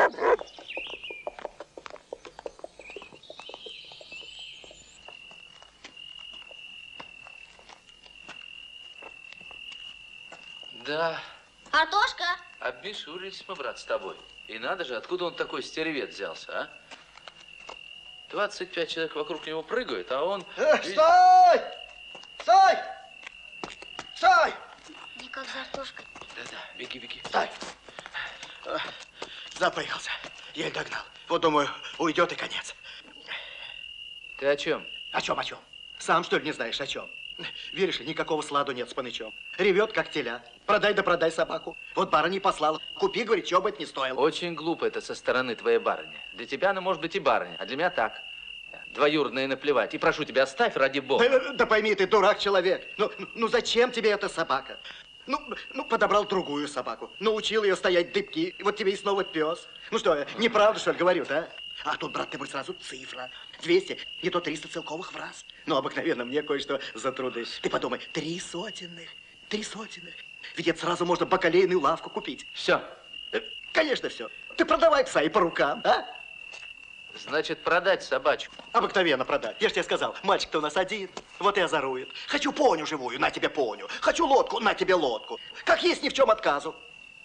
Да, Артошка, обмешурились мы, брат, с тобой. И надо же, откуда он такой стервец взялся, а? двадцать пять человек вокруг него прыгают, а он... Эх, стой! Стой! Стой! никак за Артошкой. Да-да, беги, беги. Стой! Запыхался. Еле догнал. Вот, думаю, уйдет и конец. Ты о чем? О чем, о чем? Сам, что ли, не знаешь, о чем? Веришь ли, никакого сладу нет с Панычом. Ревет, как теля. Продай да продай собаку. Вот барыня послала. Купи, говорит, чего бы это не стоило. Очень глупо это со стороны твоей барыни. Для тебя она может быть и барыня, а для меня так. Двоюродная наплевать. И прошу тебя, оставь ради бога. Да, да пойми, ты дурак человек. Ну, ну зачем тебе эта собака? Ну, ну, подобрал другую собаку. Научил ее стоять дыбки. Вот тебе и снова пес. Ну что, неправда, что ли, говорю, да? А тут, брат ты мой, сразу цифра. двести, не то триста целковых в раз. Но обыкновенно мне кое-что за труды. Ты подумай, три сотенных, три сотенных. Ведь это сразу можно бакалейную лавку купить. Все. Конечно, все. Ты продавай пса и по рукам, а? Значит, продать собачку. Обыкновенно продать. Я же тебе сказал, мальчик-то у нас один, вот и озорует. Хочу поню живую, на тебе поню. Хочу лодку, на тебе лодку. Как есть, ни в чем отказу.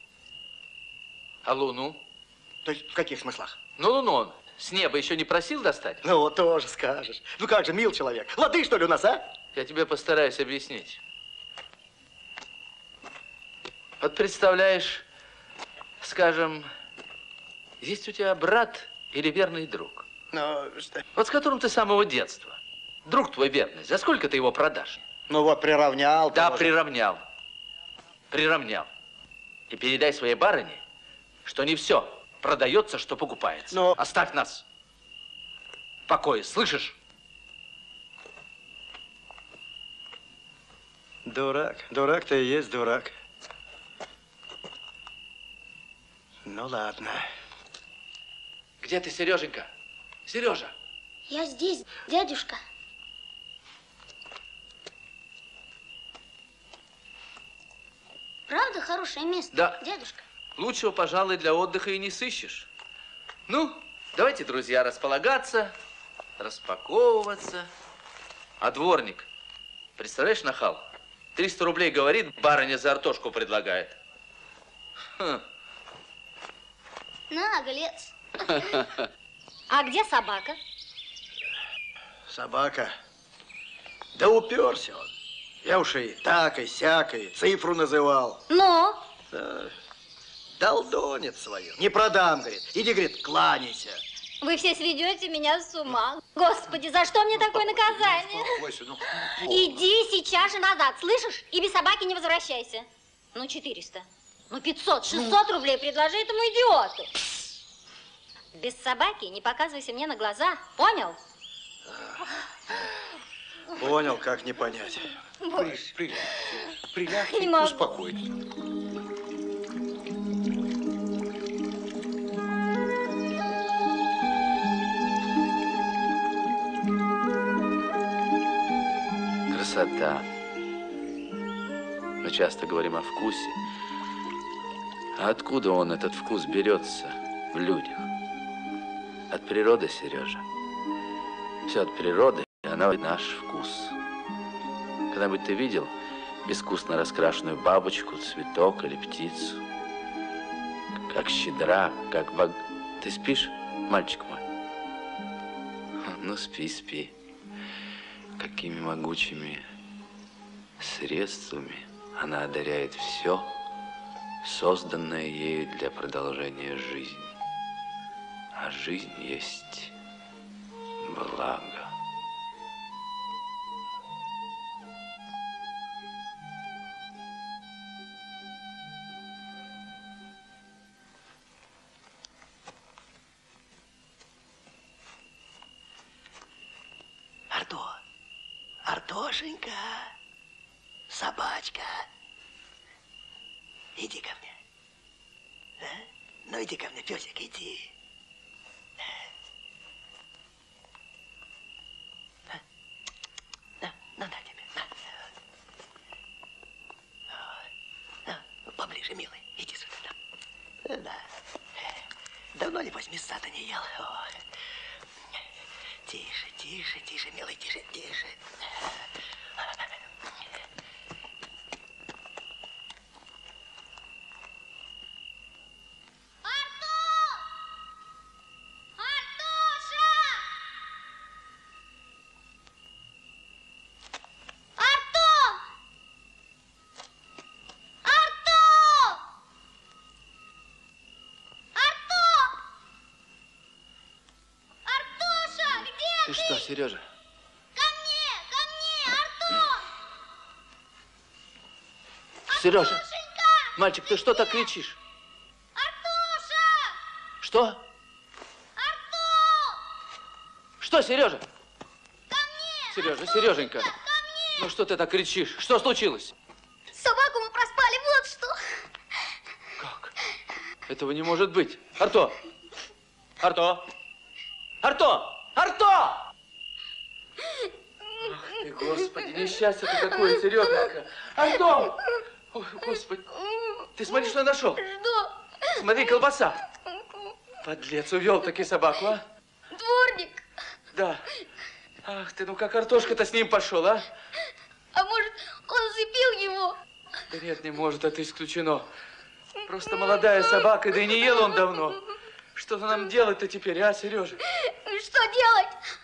А луну? То есть в каких смыслах? Ну, луну он с неба еще не просил достать? Ну, вот тоже скажешь. Ну как же, мил человек. Лады, что ли, у нас, а? Я тебе постараюсь объяснить. Вот представляешь, скажем, есть у тебя брат или верный друг? Ну, что? Вот с которым ты с самого детства. Друг твой верный, за сколько ты его продашь? Ну вот, приравнял. Да, может. приравнял. Приравнял. И передай своей барыне, что не все продается, что покупается. Но... Оставь нас в покое, слышишь? Дурак. Дурак-то и есть дурак. Ну, ладно. Где ты, Сереженька? Сережа! Я здесь, дядюшка. Правда хорошее место, Да. дядюшка? Лучшего, пожалуй, для отдыха и не сыщешь. Ну, давайте, друзья, располагаться, распаковываться. А дворник, представляешь, нахал, триста рублей говорит, барыня за артошку предлагает. Хм. Наглец. А где собака? Собака? Да уперся он. Я уж и так, и сяк, и цифру называл. Но? Да, долдонит свою. Не продам, говорит. Иди, говорит, кланяйся. Вы все сведете меня с ума. Господи, за что мне такое наказание? Иди сейчас же назад, слышишь? И без собаки не возвращайся. Ну, четыреста. Ну, пятьсот, шестьсот рублей предложи этому идиоту. Без собаки не показывайся мне на глаза. Понял? Понял, как не понять. Приляг, приляг, приляг Не и могу. успокойтесь. Красота. Мы часто говорим о вкусе. А откуда он, этот вкус, берется в людях? От природы, Сережа. Все от природы, и она наш вкус. Когда-нибудь ты видел безвкусно раскрашенную бабочку, цветок или птицу? Как щедра, как бог... Ты спишь, мальчик мой? Ну, спи, спи. Какими могучими средствами она одаряет все, созданное ею для продолжения жизни. А жизнь есть благо. Арто, Артошенька, собачка, иди ко мне. А? Ну, иди ко мне, песик, иди. А? На, ну, на тебе, на. На, ну, поближе, милый, иди сюда. Да. Да. Давно, небось, мяса-то не ел. О. Тише, тише, тише, милый, тише, тише. Ты что, Сережа? Ко мне, ко мне, Артур! Сережа, Артушенька! мальчик, ты что так кричишь? Артуша! Что? Артур! Что, Сережа? Ко мне! Сережа, Сереженька. Ко мне! Ну что ты так кричишь? Что случилось? Собаку мы проспали, вот что! Как? Этого не может быть. Арто! Арто! Арто! Арто! Ах ты, Господи, несчастье-то какое, Сереженька. Арто! Ой, Господи, ты смотри, что я нашел. Что? Смотри, колбаса. Подлец, увел таки собаку, а? Да. Ах ты, ну как картошка-то с ним пошел, а? А может, он зацепил его? Да нет, не может, это исключено. Просто молодая собака, да и не ел он давно. Что-то нам делать-то теперь, а, Сережа? Что делать?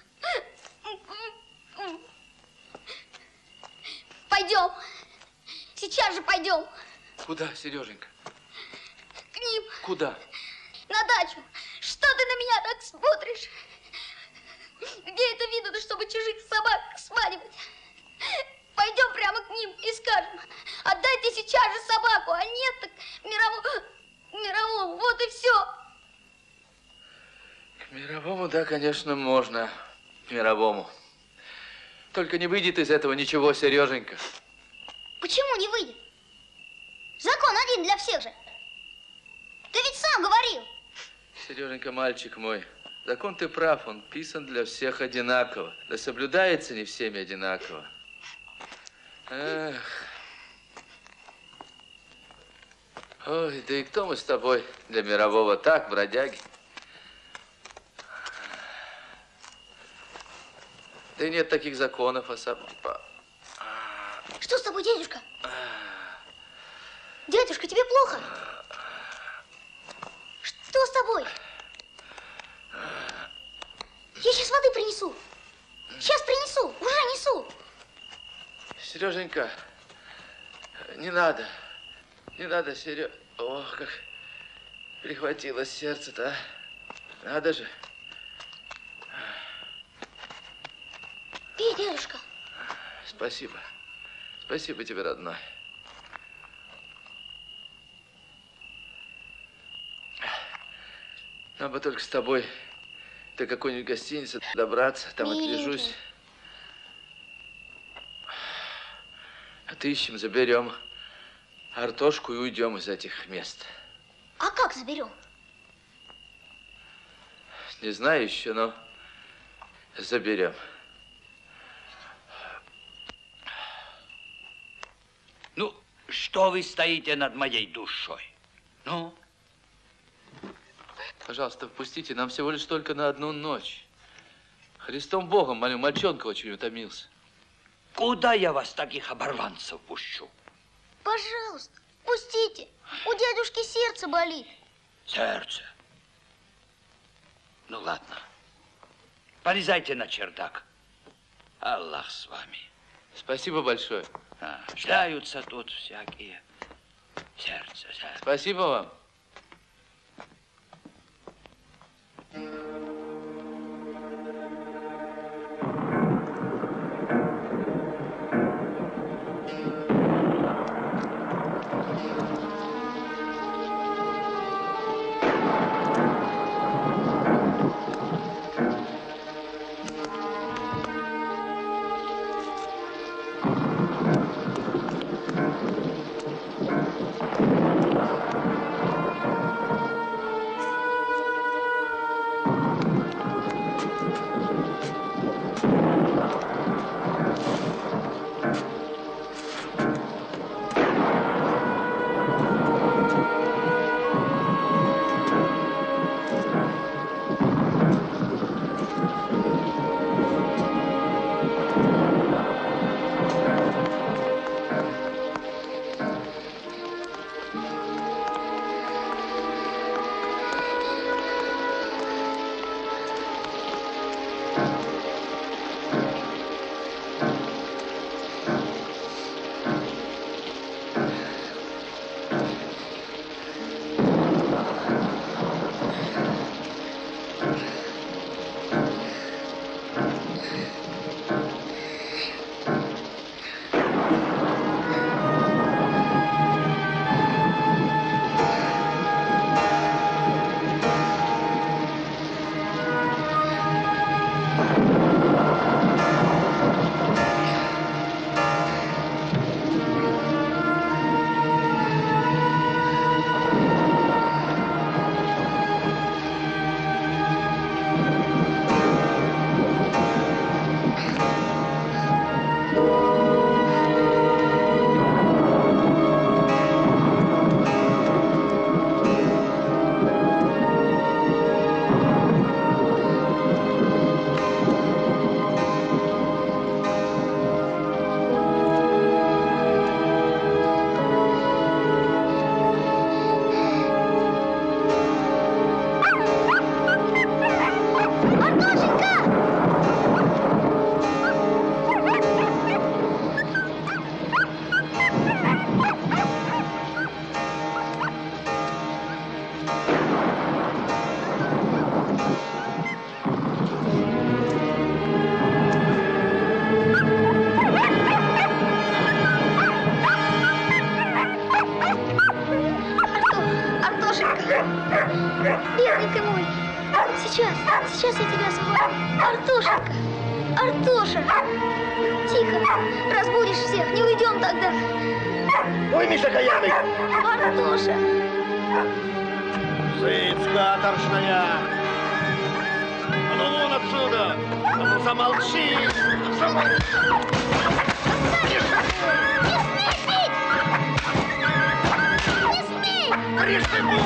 Пойдем. Сейчас же пойдем. Куда, Сереженька? К ним. Куда? На дачу. Что ты на меня так смотришь? Где это видно, чтобы чужих собак сваливать? Пойдем прямо к ним и скажем: отдайте сейчас же собаку, а нет, так мировому, мировому, вот и все. К мировому, да, конечно, можно. К мировому. Только не выйдет из этого ничего, Сереженька. Почему не выйдет? Закон один для всех же. Ты ведь сам говорил. Сереженька, мальчик мой, закон ты прав, он писан для всех одинаково. Да соблюдается не всеми одинаково. Эх. Ой, да и кто мы с тобой для мирового? Так, бродяги. Да и нет таких законов особо. Что с тобой, дядюшка? Дядюшка, тебе плохо? Что с тобой? Я сейчас воды принесу. Сейчас принесу, уже несу. Сереженька, не надо. Не надо, Сереж. Ох, как прихватило сердце-то, а. Надо же. Пей, дядюшка. Спасибо. Спасибо тебе, родной. Нам бы только с тобой до какой-нибудь гостиницы добраться, там отлежусь. Отыщем, заберем Артошку и уйдем из этих мест. А как заберем? Не знаю еще, но заберем. Ну, что вы стоите над моей душой? Ну? Пожалуйста, впустите, нам всего лишь только на одну ночь. Христом Богом, молю, мальчонка очень утомился. Куда я вас, таких оборванцев, пущу? Пожалуйста, пустите. У дядюшки сердце болит. Сердце? Ну, ладно. Полезайте на чердак. Аллах с вами. Спасибо большое. А, шляются тут всякие. Сердце, сердце. Спасибо вам. Бедненький мой. Сейчас, сейчас я тебя освобожу. Артошенька, Артоша. Тихо, разбудишь всех, не уйдем тогда. Ой, Миша Каянный. Артоша. Цыц каторжная. А ну вон отсюда. А ну замолчи. Замолчи. Пришибу!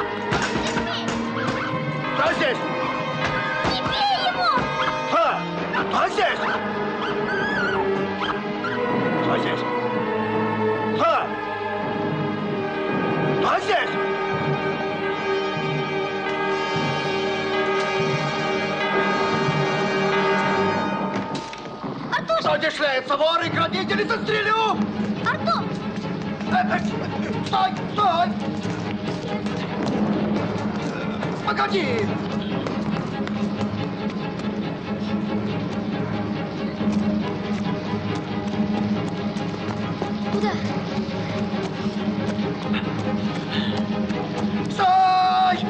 Кто здесь? Не бей его! А, кто здесь? Кто здесь? А, кто здесь? Артуш! Кто здесь шляется? Воры, крадители, застрелю! Артур! Стой, стой! Погоди! Куда? Стой!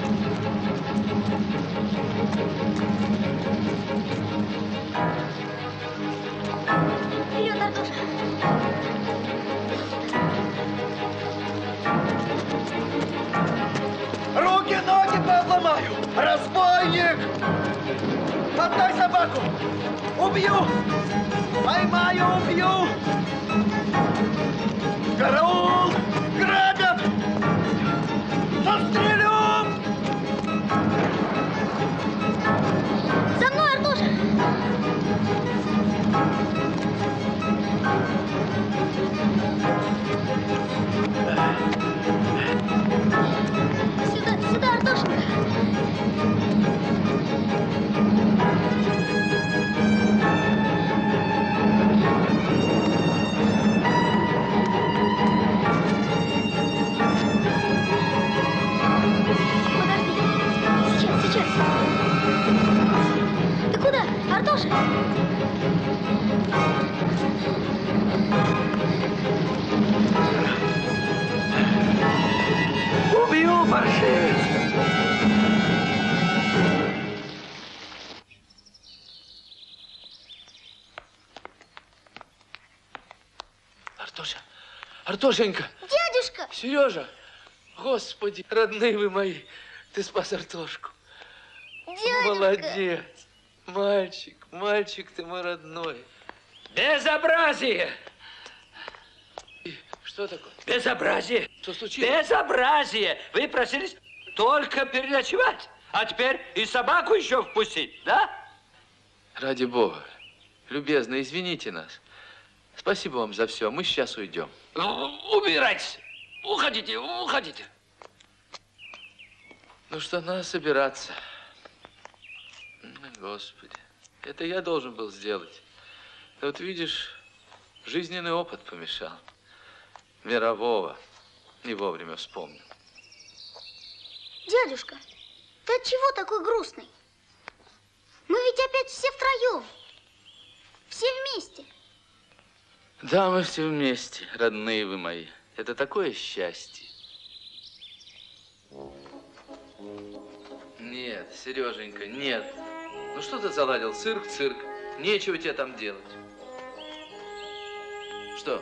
Вперед, Артуша! Руки, ноги пообломаю! Разбойник! Отдай собаку! Убью! Поймаю, убью! Караул! Грабят! Застрелю! За мной, Артуша! Сюда, сюда, Артушенька! Подожди, сейчас, сейчас. Ты куда, Артуша? Убью, паршивец! Артоша, Артошенька! Дядюшка! Сережа! Господи, родные вы мои, ты спас Артошку. Дядюшка! Молодец! Мальчик, мальчик ты мой родной. Безобразие! Что такое? Безобразие! Что случилось? Безобразие! Вы просились только переночевать, а теперь и собаку еще впустить, да? Ради бога, любезно, извините нас. Спасибо вам за все, мы сейчас уйдем. Убирайтесь! Уходите, уходите! Ну что, надо собираться. Господи, это я должен был сделать. Да вот видишь, жизненный опыт помешал. Мирового не вовремя вспомнил. Дядюшка, ты отчего такой грустный? Мы ведь опять все втроем. Все вместе. Да, мы все вместе, родные вы мои. Это такое счастье. Нет, Сереженька, нет. Ну что ты заладил? Цирк, цирк. Нечего тебе там делать. Что?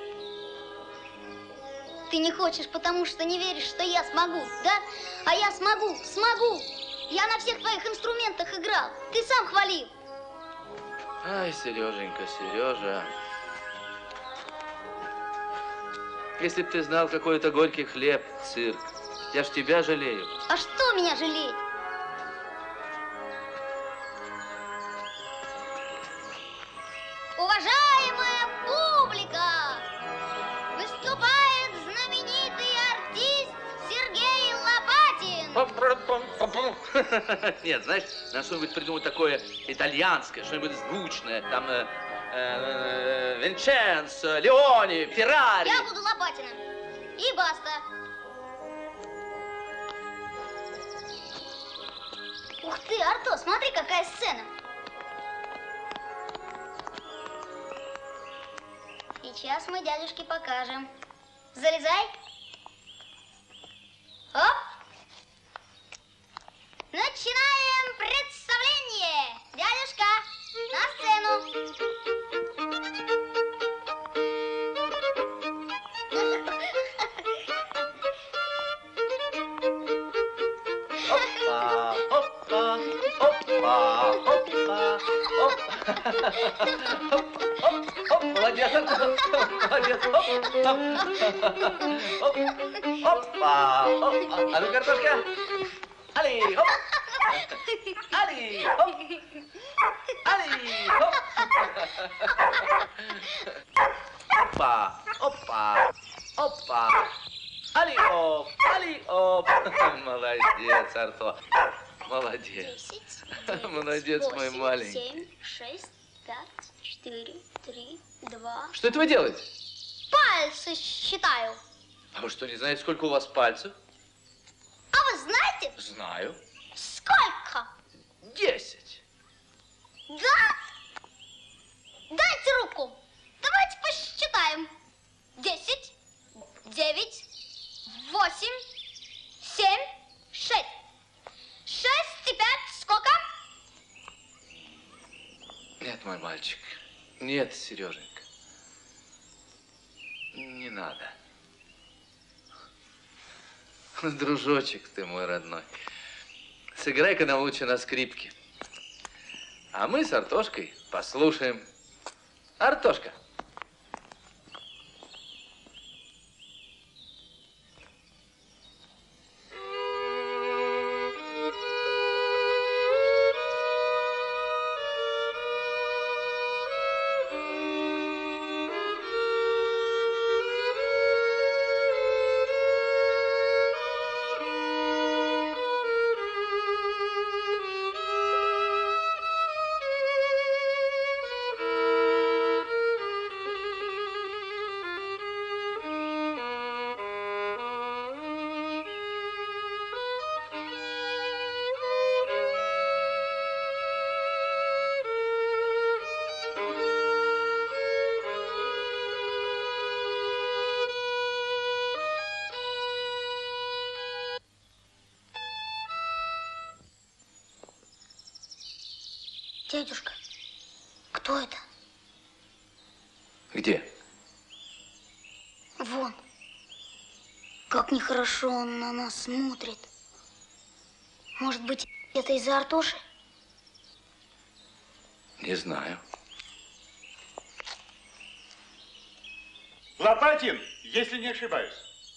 Ты не хочешь, потому что не веришь, что я смогу, да? А я смогу, смогу. Я на всех твоих инструментах играл. Ты сам хвалил. Ай, Сереженька, Сережа. Если б ты знал, какой это горький хлеб, цирк. Я ж тебя жалею. А что меня жалеть? Уважаемая публика! Выступает знаменитый артист Сергей Лопатин. Нет, знаешь, надо что-нибудь придумать такое итальянское, что-нибудь звучное. Там э, э, Винченцо, Леони, Феррари. Я буду Лопатиным. И баста. Ух ты, Арто, смотри, какая сцена. Сейчас мы дядюшке покажем. Залезай. Оп. Начинаем представление. Дядюшка, на сцену. Опа, опа, опа, опа, опа. Оп, молодец, молодец. Оп, опа, опа. А ну, картошка. Али, оп. Али, оп. Али, оп. Опа, опа, опа. Али, оп, али, оп. Молодец, Арто. Молодец. Молодец, мой маленький. Семь, шесть, пять, четыре, три, два. Что это вы делаете? Пальцы считаю. А вы что, не знаете, сколько у вас пальцев? А вы знаете? Знаю. Сколько? Десять. Да? Дайте руку. Давайте посчитаем. Десять, девять, восемь, семь, шесть. Шесть и пять сколько? Нет, мой мальчик. Нет, Сереженька. Не надо. Дружочек ты мой родной. Сыграй-ка нам лучше на скрипке. А мы с Артошкой послушаем. Артошка. Дядюшка, кто это? Где? Вон. Как нехорошо он на нас смотрит. Может быть, это из-за Артоши? Не знаю. Лопатин, если не ошибаюсь.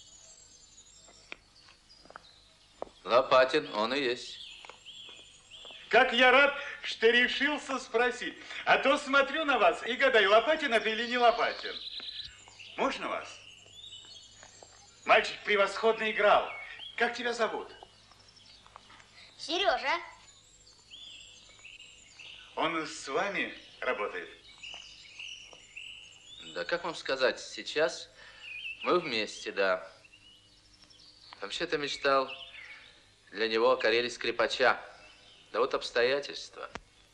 Лопатин, он и есть. Как я рад, что решился спросить. А то смотрю на вас и гадаю, Лопатин это или не Лопатин. Можно вас? Мальчик превосходно играл. Как тебя зовут? Сережа. Он с вами работает? Да как вам сказать, сейчас мы вместе, да. Вообще-то мечтал для него о карьере скрипача. Да вот обстоятельства.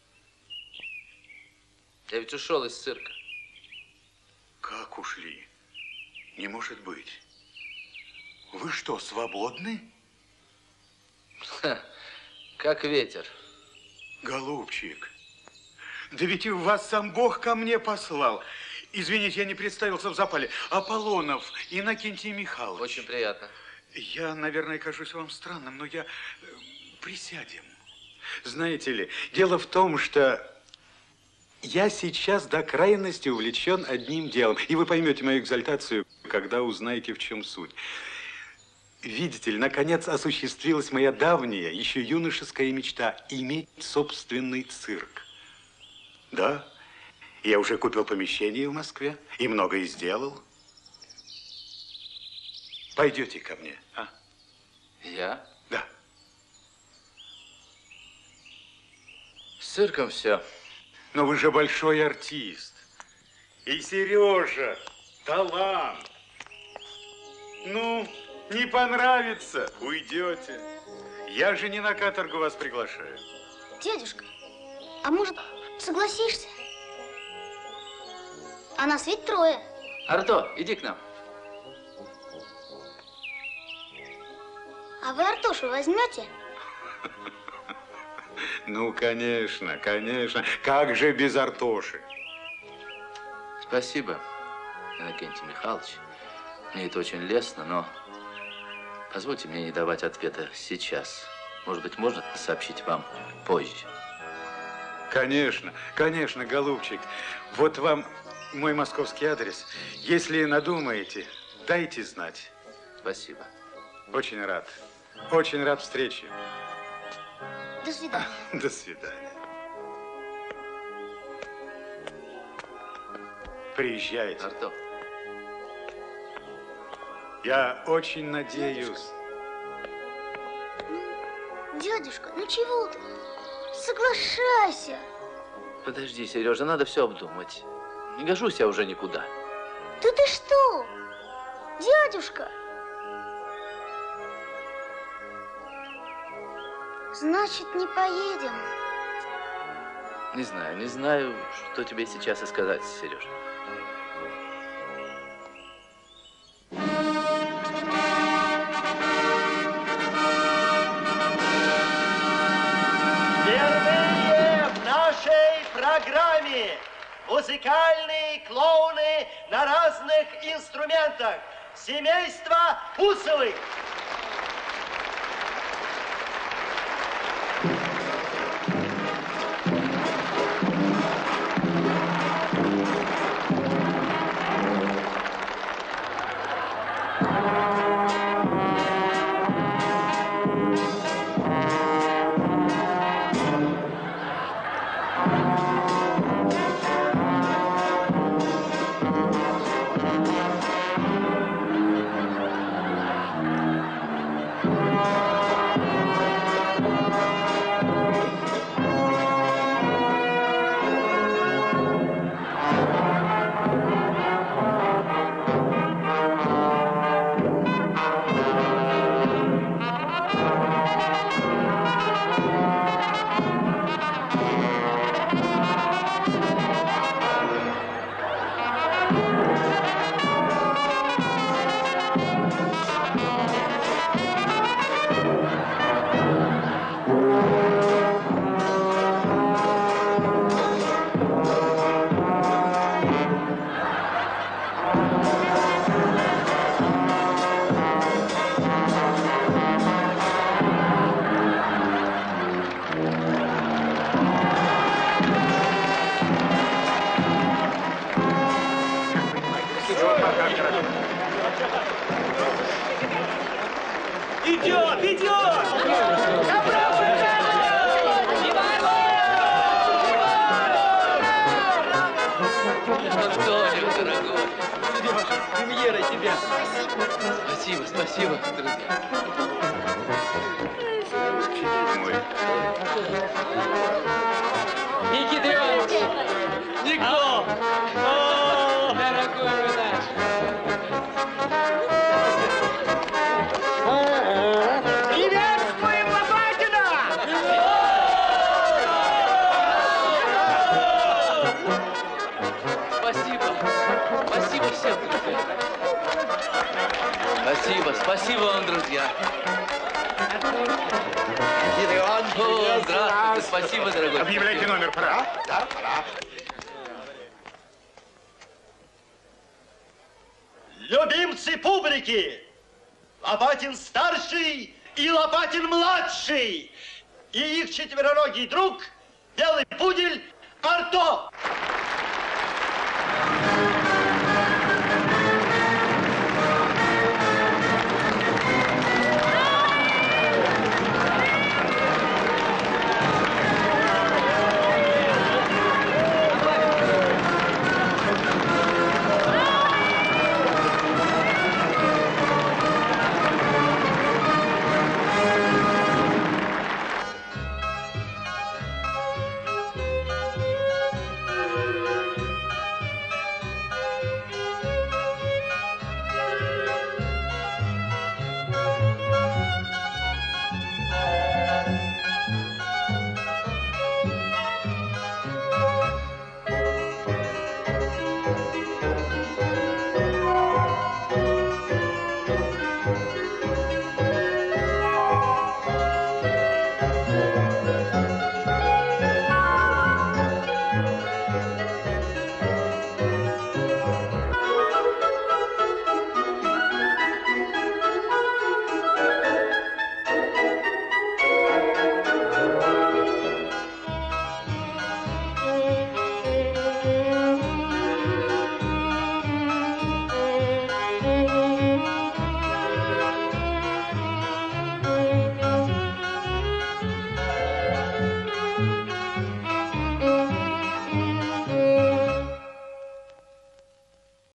Я ведь ушел из цирка. Как ушли? Не может быть. Вы что, свободны? Ха, как ветер. Голубчик, да ведь и вас сам Бог ко мне послал. Извините, я не представился в запале. Аполлонов Иннокентий Михайлович. Очень приятно. Я, наверное, кажусь вам странным, но я... Присядем. Знаете ли, дело в том, что я сейчас до крайности увлечен одним делом. И вы поймете мою экзальтацию, когда узнаете, в чем суть. Видите ли, наконец осуществилась моя давняя, еще юношеская мечта – иметь собственный цирк. Да, я уже купил помещение в Москве и многое сделал. Пойдете ко мне, а? Я? Да. С цирком все. Но вы же большой артист. И Сережа, талант. Ну, Не понравится, уйдете. Я же не на каторгу вас приглашаю. Дядюшка, а может, согласишься? А нас ведь трое. Арто, иди к нам. А вы Артошу возьмете? Ну, конечно, конечно. Как же без Артоши? Спасибо, Иннокентий Михайлович. Мне это очень лестно, но позвольте мне не давать ответа сейчас. Может быть, можно сообщить вам позже? Конечно, конечно, голубчик. Вот вам мой московский адрес. Если надумаете, дайте знать. Спасибо. Очень рад. Очень рад встрече. До свидания. До свидания. Приезжайте. Арто. Я очень надеюсь. Дядюшка, ну чего ты? Соглашайся. Подожди, Сережа, надо все обдумать. Не гожусь я уже никуда. Да ты что? Дядюшка? Значит, не поедем. Не знаю, не знаю, что тебе сейчас и сказать, Сережа. Впервые в нашей программе музыкальные клоуны на разных инструментах. Семейство Усовых. Идет, идет! Антонио, дорогой. Премьера тебя. Спасибо, спасибо, друзья. Никита Иванович! Никол! Дорогой вы наш! Приветствуем Лопатина! Спасибо. Спасибо всем, друзья. Спасибо, спасибо вам, друзья. О, здравствуйте, спасибо, дорогой. Объявляйте номер, пора. Да, пора. Любимцы публики, Лопатин-старший и Лопатин-младший, и их четвероногий друг, белый пудель Арто.